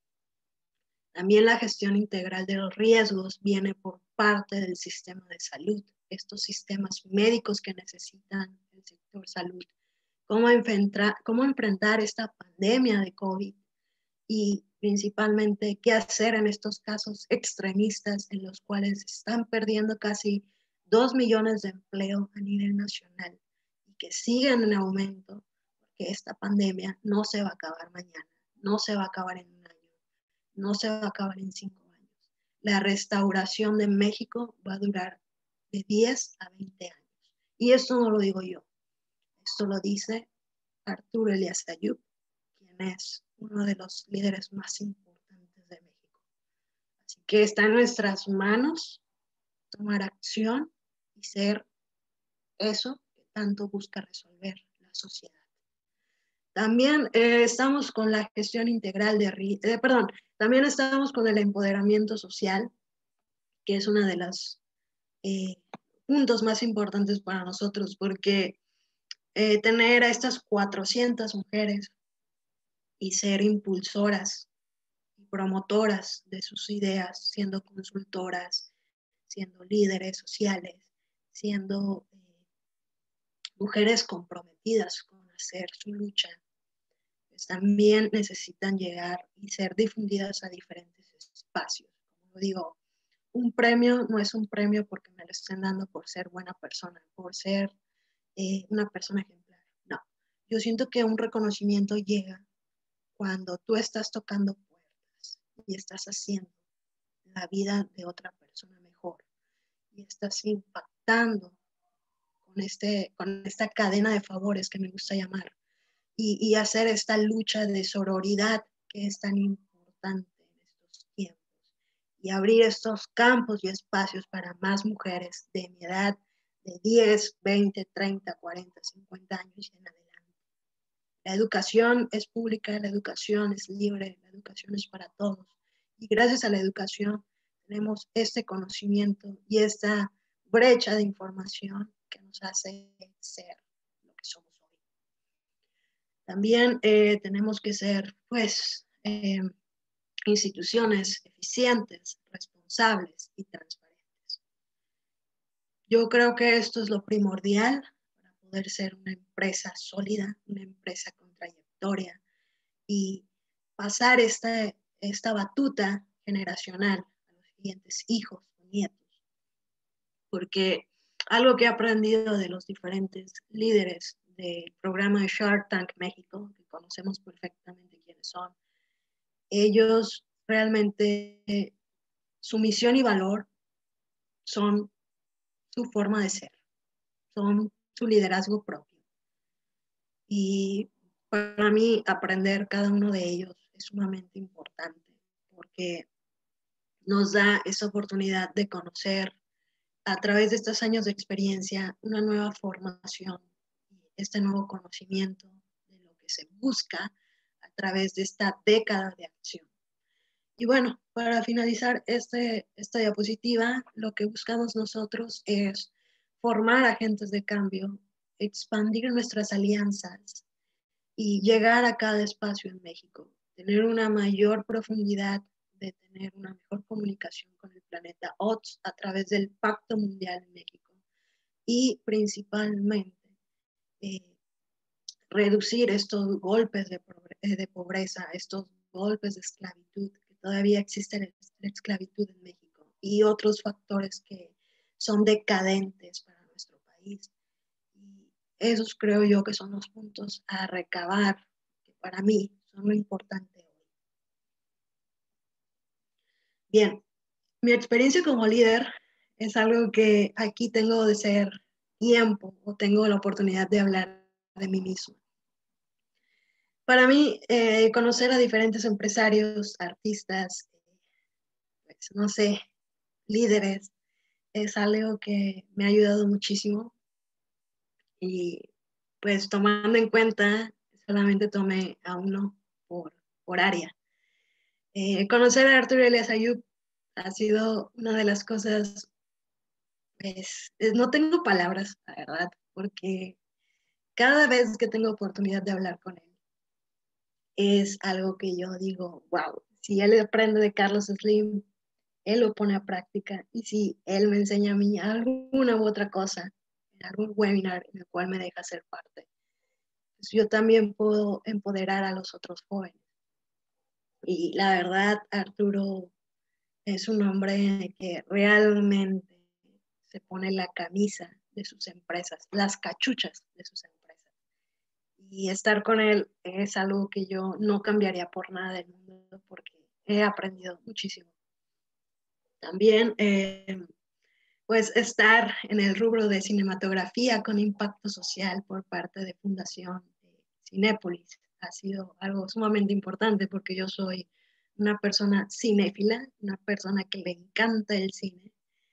También la gestión integral de los riesgos viene por parte del sistema de salud, estos sistemas médicos que necesitan el sector salud. Cómo enfrentar esta pandemia de COVID y principalmente qué hacer en estos casos extremistas en los cuales están perdiendo casi 2 millones de empleo a nivel nacional y que siguen en aumento, porque esta pandemia no se va a acabar mañana, no se va a acabar en un año, no se va a acabar en 5 años. La restauración de México va a durar de 10 a 20 años. Y esto no lo digo yo, esto lo dice Arturo Elías Ayub, quien es uno de los líderes más importantes de México. Así que está en nuestras manos tomar acción y ser eso que tanto busca resolver la sociedad. También estamos con la gestión integral también estamos con el empoderamiento social, que es uno de los puntos más importantes para nosotros, porque tener a estas 400 mujeres y ser impulsoras y promotoras de sus ideas, siendo consultoras, siendo líderes sociales, siendo mujeres comprometidas con hacer su lucha, pues también necesitan llegar y ser difundidas a diferentes espacios. Como digo, un premio no es un premio porque me lo estén dando por ser buena persona, por ser una persona ejemplar. No, yo siento que un reconocimiento llega cuando tú estás tocando puertas y estás haciendo la vida de otra persona mejor y estás impactando con esta cadena de favores que me gusta llamar y hacer esta lucha de sororidad que es tan importante en estos tiempos. y abrir estos campos y espacios para más mujeres de mi edad, de 10, 20, 30, 40, 50 años y en adelante. La educación es pública, la educación es libre, la educación es para todos. Y gracias a la educación tenemos este conocimiento y esta brecha de información que nos hace ser lo que somos hoy. También tenemos que ser, pues, instituciones eficientes, responsables y transparentes. Yo creo que esto es lo primordial para poder ser una empresa sólida, una empresa con trayectoria y pasar esta batuta generacional a los siguientes hijos o nietos. Porque algo que he aprendido de los diferentes líderes del programa de Shark Tank México, que conocemos perfectamente quiénes son, ellos realmente, su misión y valor son su forma de ser, son su liderazgo propio. Y para mí aprender cada uno de ellos es sumamente importante porque nos da esa oportunidad de conocer a través de estos años de experiencia una nueva formación, este nuevo conocimiento de lo que se busca a través de esta década de acción. Y bueno, para finalizar esta diapositiva, lo que buscamos nosotros es formar agentes de cambio, expandir nuestras alianzas y llegar a cada espacio en México, tener una mayor profundidad, de tener una mejor comunicación con el planeta OTS a través del Pacto Mundial en México y principalmente eh, reducir estos golpes de pobreza, estos golpes de esclavitud, que todavía existe la esclavitud en México y otros factores que son decadentes para nuestro país. Y esos creo yo que son los puntos a recabar, que para mí son lo importante hoy. Bien, mi experiencia como líder es algo que aquí tengo de ser tiempo o tengo la oportunidad de hablar de mí misma. Para mí, conocer a diferentes empresarios, artistas, pues, no sé, líderes, es algo que me ha ayudado muchísimo. Y pues tomando en cuenta, solamente tomé a uno por área. Conocer a Arturo Elías Ayub ha sido una de las cosas, pues, no tengo palabras, la verdad, porque cada vez que tengo oportunidad de hablar con él, es algo que yo digo, wow, si él aprende de Carlos Slim, él lo pone a práctica, y si él me enseña a mí alguna u otra cosa, en algún webinar en el cual me deja ser parte, pues yo también puedo empoderar a los otros jóvenes. Y la verdad, Arturo es un hombre que realmente se pone la camisa de sus empresas, las cachuchas de sus empresas. Y estar con él es algo que yo no cambiaría por nada del mundo porque he aprendido muchísimo. También, pues, estar en el rubro de cinematografía con impacto social por parte de Fundación Cinépolis ha sido algo sumamente importante porque yo soy una persona cinéfila, una persona que le encanta el cine.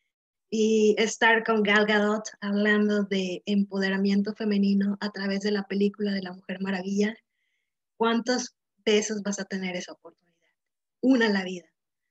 Y estar con Gal Gadot hablando de empoderamiento femenino a través de la película de La Mujer Maravilla, ¿cuántas veces vas a tener esa oportunidad? Una en la vida.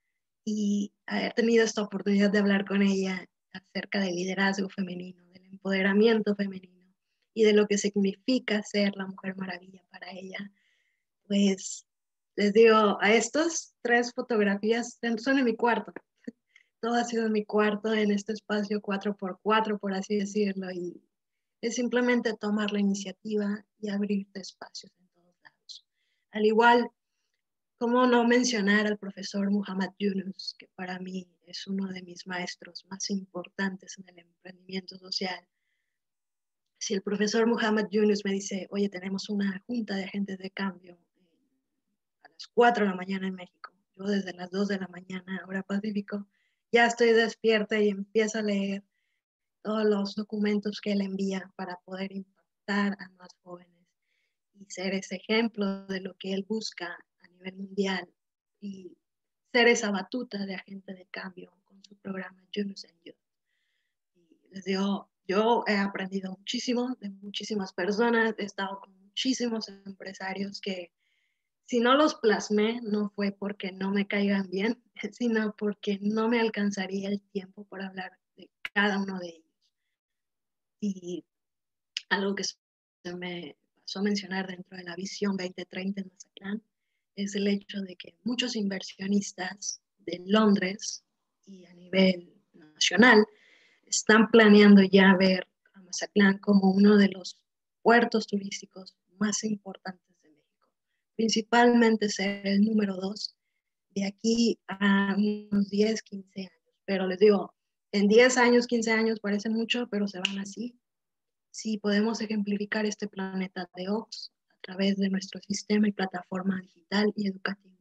Y haber tenido esta oportunidad de hablar con ella acerca del liderazgo femenino, del empoderamiento femenino y de lo que significa ser la Mujer Maravilla para ella, pues les digo, a estas 3 fotografías son en mi cuarto. Todo ha sido en mi cuarto, en este espacio 4x4, por así decirlo, y es simplemente tomar la iniciativa y abrirte espacios en todos lados. Al igual, como no mencionar al profesor Muhammad Yunus, que para mí es uno de mis maestros más importantes en el emprendimiento social. Si el profesor Muhammad Yunus me dice, oye, tenemos una junta de agentes de cambio a las 4 de la mañana en México, yo desde las 2 de la mañana, hora Pacífico, ya estoy despierta y empiezo a leer todos los documentos que él envía para poder impactar a más jóvenes y ser ese ejemplo de lo que él busca a nivel mundial y ser esa batuta de agente de cambio con su programa Yunus and Youth. Y les digo, yo he aprendido muchísimo de muchísimas personas, he estado con muchísimos empresarios que si no los plasmé no fue porque no me caigan bien, sino porque no me alcanzaría el tiempo por hablar de cada uno de ellos. Y algo que se me pasó a mencionar dentro de la visión 2030 en Mazatlán es el hecho de que muchos inversionistas de Londres y a nivel nacional están planeando ya ver a Mazatlán como uno de los puertos turísticos más importantes de México, principalmente ser el número 2 de aquí a unos 10, 15 años. Pero les digo, en 10 años, 15 años parece mucho, pero se van así. Si podemos ejemplificar este planeta de Ops a través de nuestro sistema y plataforma digital y educativo.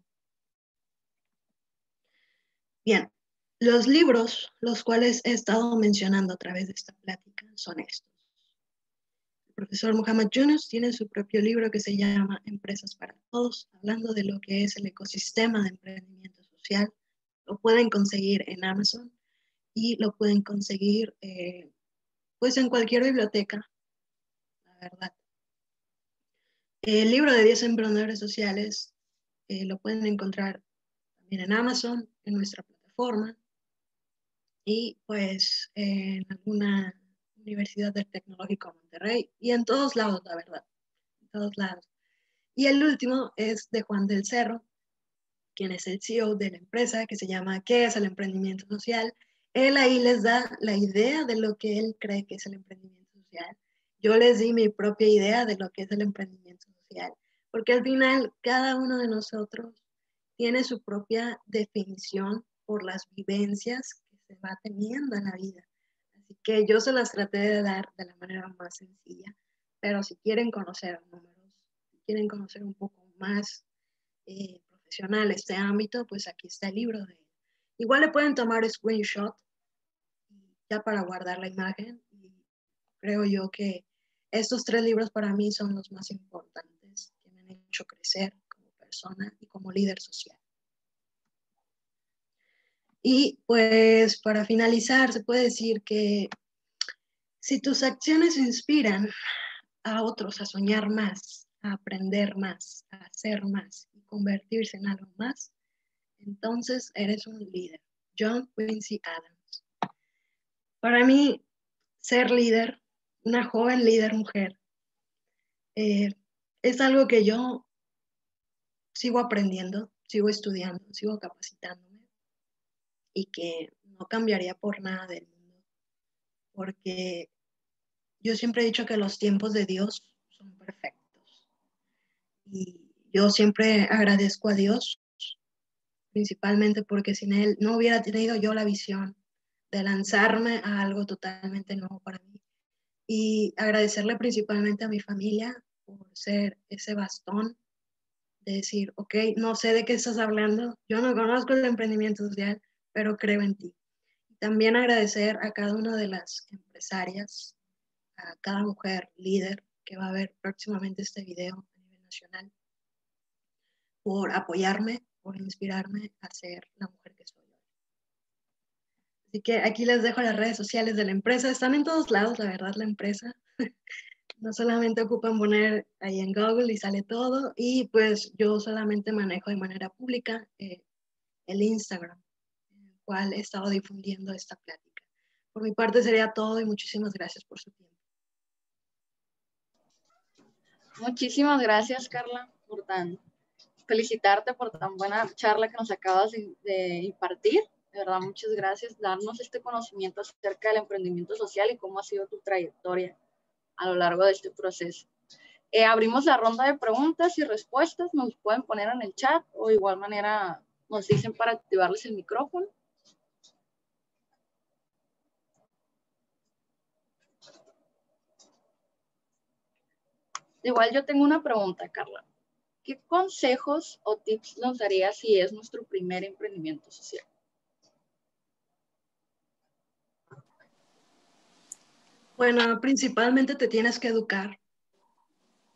Bien, los libros, los cuales he estado mencionando a través de esta plática, son estos. El profesor Muhammad Yunus tiene su propio libro que se llama Empresas para Todos, hablando de lo que es el ecosistema de emprendimiento social. Lo pueden conseguir en Amazon y lo pueden conseguir pues en cualquier biblioteca, la verdad. El libro de 10 emprendedores sociales lo pueden encontrar también en Amazon, en nuestra plataforma y pues en alguna universidad del Tecnológico de Monterrey y en todos lados, la verdad, en todos lados. Y el último es de Juan del Cerro, quien es el CEO de la empresa que se llama ¿Qué es el emprendimiento social? Él ahí les da la idea de lo que él cree que es el emprendimiento social. Yo les di mi propia idea de lo que es el emprendimiento social, porque al final cada uno de nosotros tiene su propia definición por las vivencias que se va teniendo en la vida. Así que yo se las traté de dar de la manera más sencilla, pero si quieren conocer números, si quieren conocer un poco más profesional este ámbito, pues aquí está el libro. Igual le pueden tomar screenshot ya para guardar la imagen y creo yo que estos 3 libros para mí son los más importantes que me han hecho crecer como persona y como líder social. Y pues para finalizar, se puede decir que si tus acciones inspiran a otros a soñar más, a aprender más, a hacer más y convertirse en algo más, entonces eres un líder. John Quincy Adams. Para mí, ser líder, una joven líder mujer, es algo que yo sigo aprendiendo, sigo estudiando, sigo capacitándome y que no cambiaría por nada del mundo, porque yo siempre he dicho que los tiempos de Dios son perfectos y yo siempre agradezco a Dios, principalmente porque sin Él no hubiera tenido yo la visión de lanzarme a algo totalmente nuevo para mí y agradecerle principalmente a mi familia por ser ese bastón de decir, ok, no sé de qué estás hablando, yo no conozco el emprendimiento social, pero creo en ti. También agradecer a cada una de las empresarias, a cada mujer líder que va a ver próximamente este video a nivel nacional, por apoyarme, por inspirarme a ser la mujer que soy hoy. Así que aquí les dejo las redes sociales de la empresa, están en todos lados, la verdad, la empresa. No solamente ocupan poner ahí en Google y sale todo, y pues yo solamente manejo de manera pública el Instagram, en el cual he estado difundiendo esta plática. Por mi parte sería todo y muchísimas gracias por su tiempo. Muchísimas gracias, Carla, felicitarte por tan buena charla que nos acabas de impartir. De verdad, muchas gracias. Darnos este conocimiento acerca del emprendimiento social y cómo ha sido tu trayectoria a lo largo de este proceso. Abrimos la ronda de preguntas y respuestas. Nos pueden poner en el chat o de igual manera nos dicen para activarles el micrófono. Igual yo tengo una pregunta, Carla. ¿Qué consejos o tips nos darías si es nuestro primer emprendimiento social? Bueno, principalmente te tienes que educar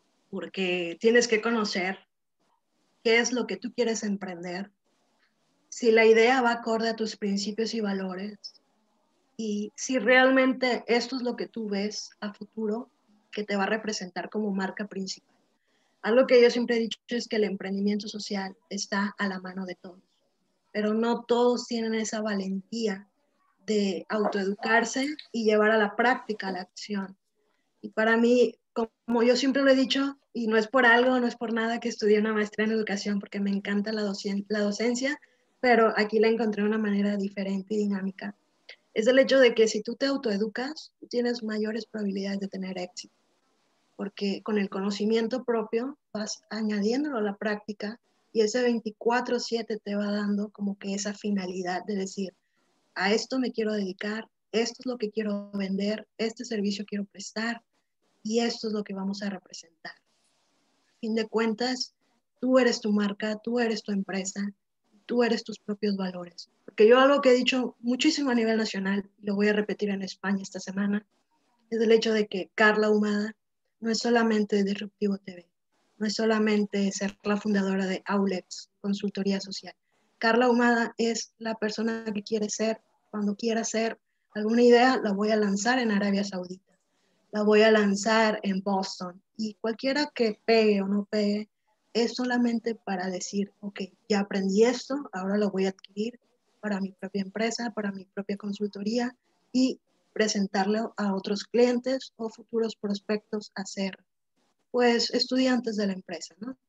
porque tienes que conocer qué es lo que tú quieres emprender. si la idea va acorde a tus principios y valores y si realmente esto es lo que tú ves a futuro que te va a representar como marca principal. Algo que yo siempre he dicho es que el emprendimiento social está a la mano de todos, pero no todos tienen esa valentía de autoeducarse y llevar a la práctica la acción. Y para mí, como yo siempre lo he dicho, y no es por algo, no es por nada que estudié una maestría en educación, porque me encanta la docencia, pero aquí la encontré de una manera diferente y dinámica. Es el hecho de que si tú te autoeducas, tú tienes mayores probabilidades de tener éxito, porque con el conocimiento propio vas añadiéndolo a la práctica y ese 24/7 te va dando como que esa finalidad de decir, a esto me quiero dedicar, esto es lo que quiero vender, este servicio quiero prestar y esto es lo que vamos a representar. A fin de cuentas, tú eres tu marca, tú eres tu empresa, tú eres tus propios valores. Porque yo algo que he dicho muchísimo a nivel nacional, y lo voy a repetir en España esta semana, es el hecho de que Carla Ahumada no es solamente Disruptivo TV, no es solamente ser la fundadora de Aulex, consultoría social. Carla Ahumada es la persona que quiere ser, cuando quiera hacer alguna idea, la voy a lanzar en Arabia Saudita, la voy a lanzar en Boston, y cualquiera que pegue o no pegue, es solamente para decir, ok, ya aprendí esto, ahora lo voy a adquirir para mi propia empresa, para mi propia consultoría, y presentarlo a otros clientes o futuros prospectos a ser, pues, estudiantes de la empresa, ¿no?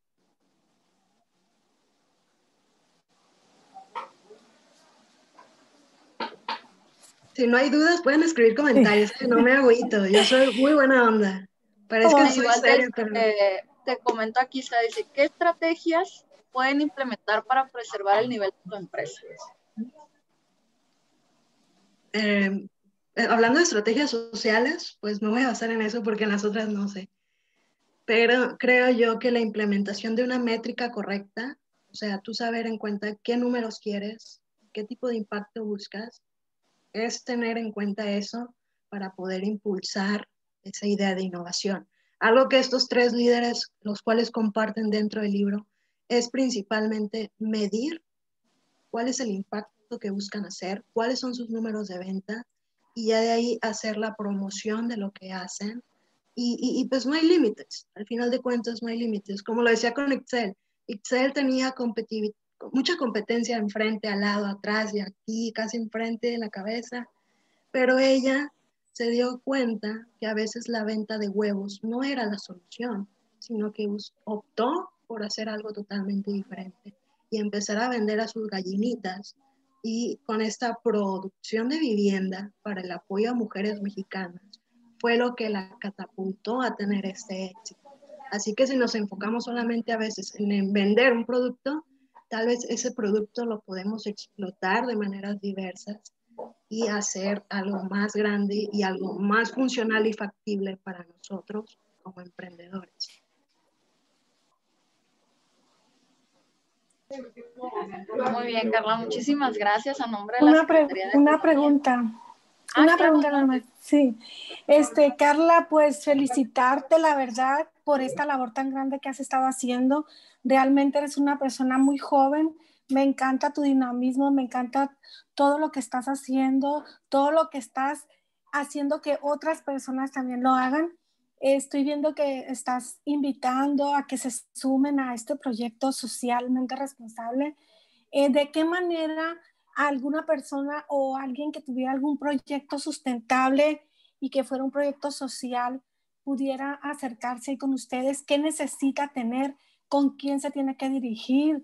Si no hay dudas, pueden escribir comentarios, ¿eh? No me agüito, yo soy muy buena onda. Parece que soy Igual seria, pero no. te comento aquí, se dice, ¿qué estrategias pueden implementar para preservar el nivel de tu empresa? Hablando de estrategias sociales, pues me voy a basar en eso porque en las otras no sé. Pero creo yo que la implementación de una métrica correcta, o sea, tú saber en cuenta qué números quieres, qué tipo de impacto buscas, es tener en cuenta eso para poder impulsar esa idea de innovación. Algo que estos tres líderes, los cuales comparten dentro del libro, es principalmente medir cuál es el impacto que buscan hacer, cuáles son sus números de venta y ya de ahí hacer la promoción de lo que hacen. Y pues no hay límites, al final de cuentas no hay límites. Como lo decía con Excel, Excel tenía mucha competencia enfrente, al lado, atrás y aquí, casi enfrente de la cabeza, pero ella se dio cuenta que a veces la venta de huevos no era la solución, sino que optó por hacer algo totalmente diferente y empezar a vender a sus gallinitas. Y con esta producción de vivienda para el apoyo a mujeres mexicanas, fue lo que la catapultó a tener este éxito. Así que si nos enfocamos solamente a veces en vender un producto, tal vez ese producto lo podemos explotar de maneras diversas y hacer algo más grande y algo más funcional y factible para nosotros como emprendedores. Muy bien, Carla, muchísimas gracias a nombre de la Secretaría de Una Economía. pregunta. Claro, Pregunta nada más. Sí. Carla, pues felicitarte, la verdad, por esta labor tan grande que has estado haciendo. Realmente eres una persona muy joven. Me encanta tu dinamismo, me encanta todo lo que estás haciendo, todo lo que estás haciendo que otras personas también lo hagan. Estoy viendo que estás invitando a que se sumen a este proyecto socialmente responsable. ¿De qué manera alguna persona o alguien que tuviera algún proyecto sustentable y que fuera un proyecto social pudiera acercarse con ustedes? ¿Qué necesita tener? ¿Con quién se tiene que dirigir?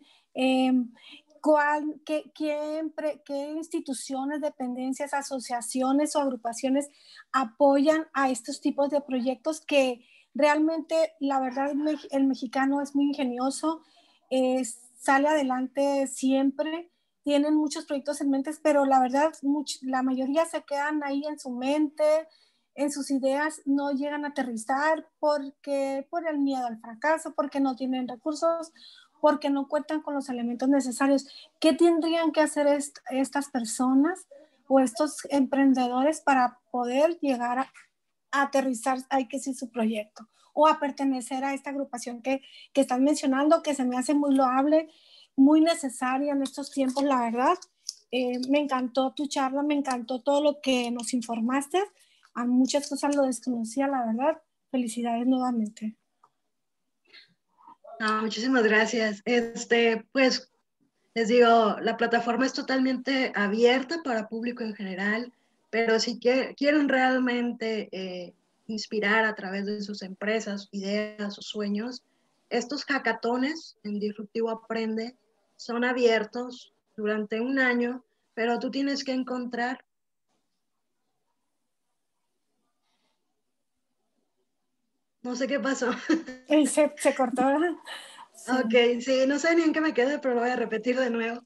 ¿Qué instituciones, dependencias, asociaciones o agrupaciones apoyan a estos tipos de proyectos que realmente, la verdad, el mexicano es muy ingenioso, sale adelante siempre, tienen muchos proyectos en mente, pero la verdad, la mayoría se quedan ahí en su mente, en sus ideas, no llegan a aterrizar por el miedo al fracaso, porque no tienen recursos, porque no cuentan con los elementos necesarios. ¿Qué tendrían que hacer estas personas o estos emprendedores para poder llegar a aterrizar, hay que decir, su proyecto o a pertenecer a esta agrupación que están mencionando, que se me hace muy loable, muy necesaria en estos tiempos, la verdad. Me encantó tu charla, me encantó todo lo que nos informaste. A muchas cosas lo desconocía, la verdad. Felicidades nuevamente. Muchísimas gracias. Pues les digo, la plataforma es totalmente abierta para público en general, pero si quieren realmente inspirar a través de sus empresas, ideas o sueños, estos hackatones en Disruptivo Aprende son abiertos durante un año, pero tú tienes que encontrar. No sé qué pasó. Se cortó, ¿verdad? Sí. Ok, sí, no sé ni en qué me quedé, pero lo voy a repetir de nuevo.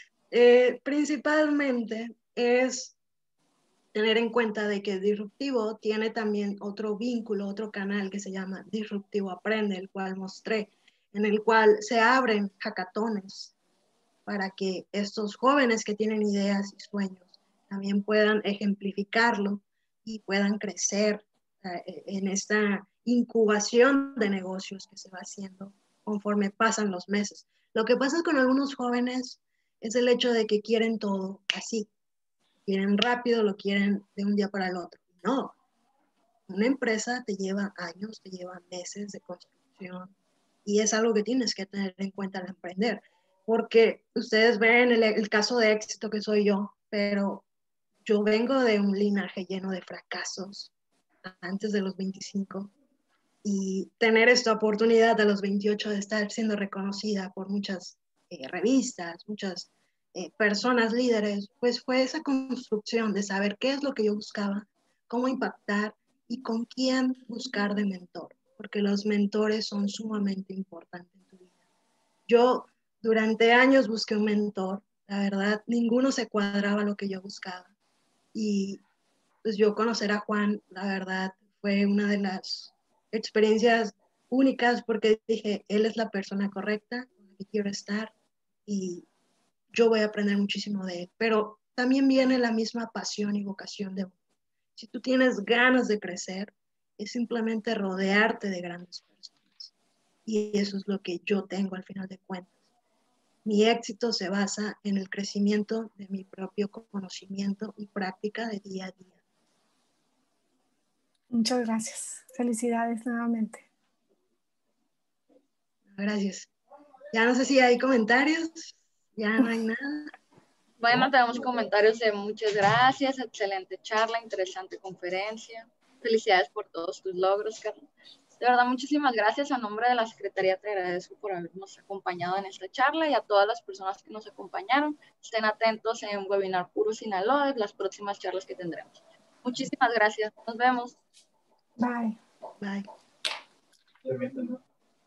Principalmente es tener en cuenta de que Disruptivo tiene también otro vínculo, otro canal que se llama Disruptivo Aprende, el cual mostré, en el cual se abren hackatones para que estos jóvenes que tienen ideas y sueños también puedan ejemplificarlo y puedan crecer en esta incubación de negocios que se va haciendo conforme pasan los meses. Lo que pasa con algunos jóvenes es el hecho de que quieren todo así, quieren rápido, lo quieren de un día para el otro. No, una empresa te lleva años, te lleva meses de construcción y es algo que tienes que tener en cuenta al emprender, porque ustedes ven el caso de éxito que soy yo, pero yo vengo de un linaje lleno de fracasos antes de los 25 y tener esta oportunidad a los 28 de estar siendo reconocida por muchas revistas, muchas personas líderes, pues fue esa construcción de saber qué es lo que yo buscaba, cómo impactar y con quién buscar de mentor, porque los mentores son sumamente importantes en tu vida. Yo durante años busqué un mentor, la verdad, ninguno se cuadraba lo que yo buscaba. Y pues yo conocer a Juan, la verdad, fue una de las experiencias únicas porque dije, él es la persona correcta con la que quiero estar y yo voy a aprender muchísimo de él. Pero también viene la misma pasión y vocación de uno. Si tú tienes ganas de crecer, es simplemente rodearte de grandes personas. Y eso es lo que yo tengo al final de cuentas. Mi éxito se basa en el crecimiento de mi propio conocimiento y práctica de día a día. Muchas gracias. Felicidades nuevamente. Gracias. Ya no sé si hay comentarios. Ya no hay nada. Bueno, tenemos comentarios de muchas gracias, excelente charla, interesante conferencia. Felicidades por todos tus logros, Carla. De verdad, muchísimas gracias. A nombre de la Secretaría te agradezco por habernos acompañado en esta charla y a todas las personas que nos acompañaron. Estén atentos en Webinar Puro Sinaloa, las próximas charlas que tendremos. Muchísimas gracias. Nos vemos. Bye. Bye.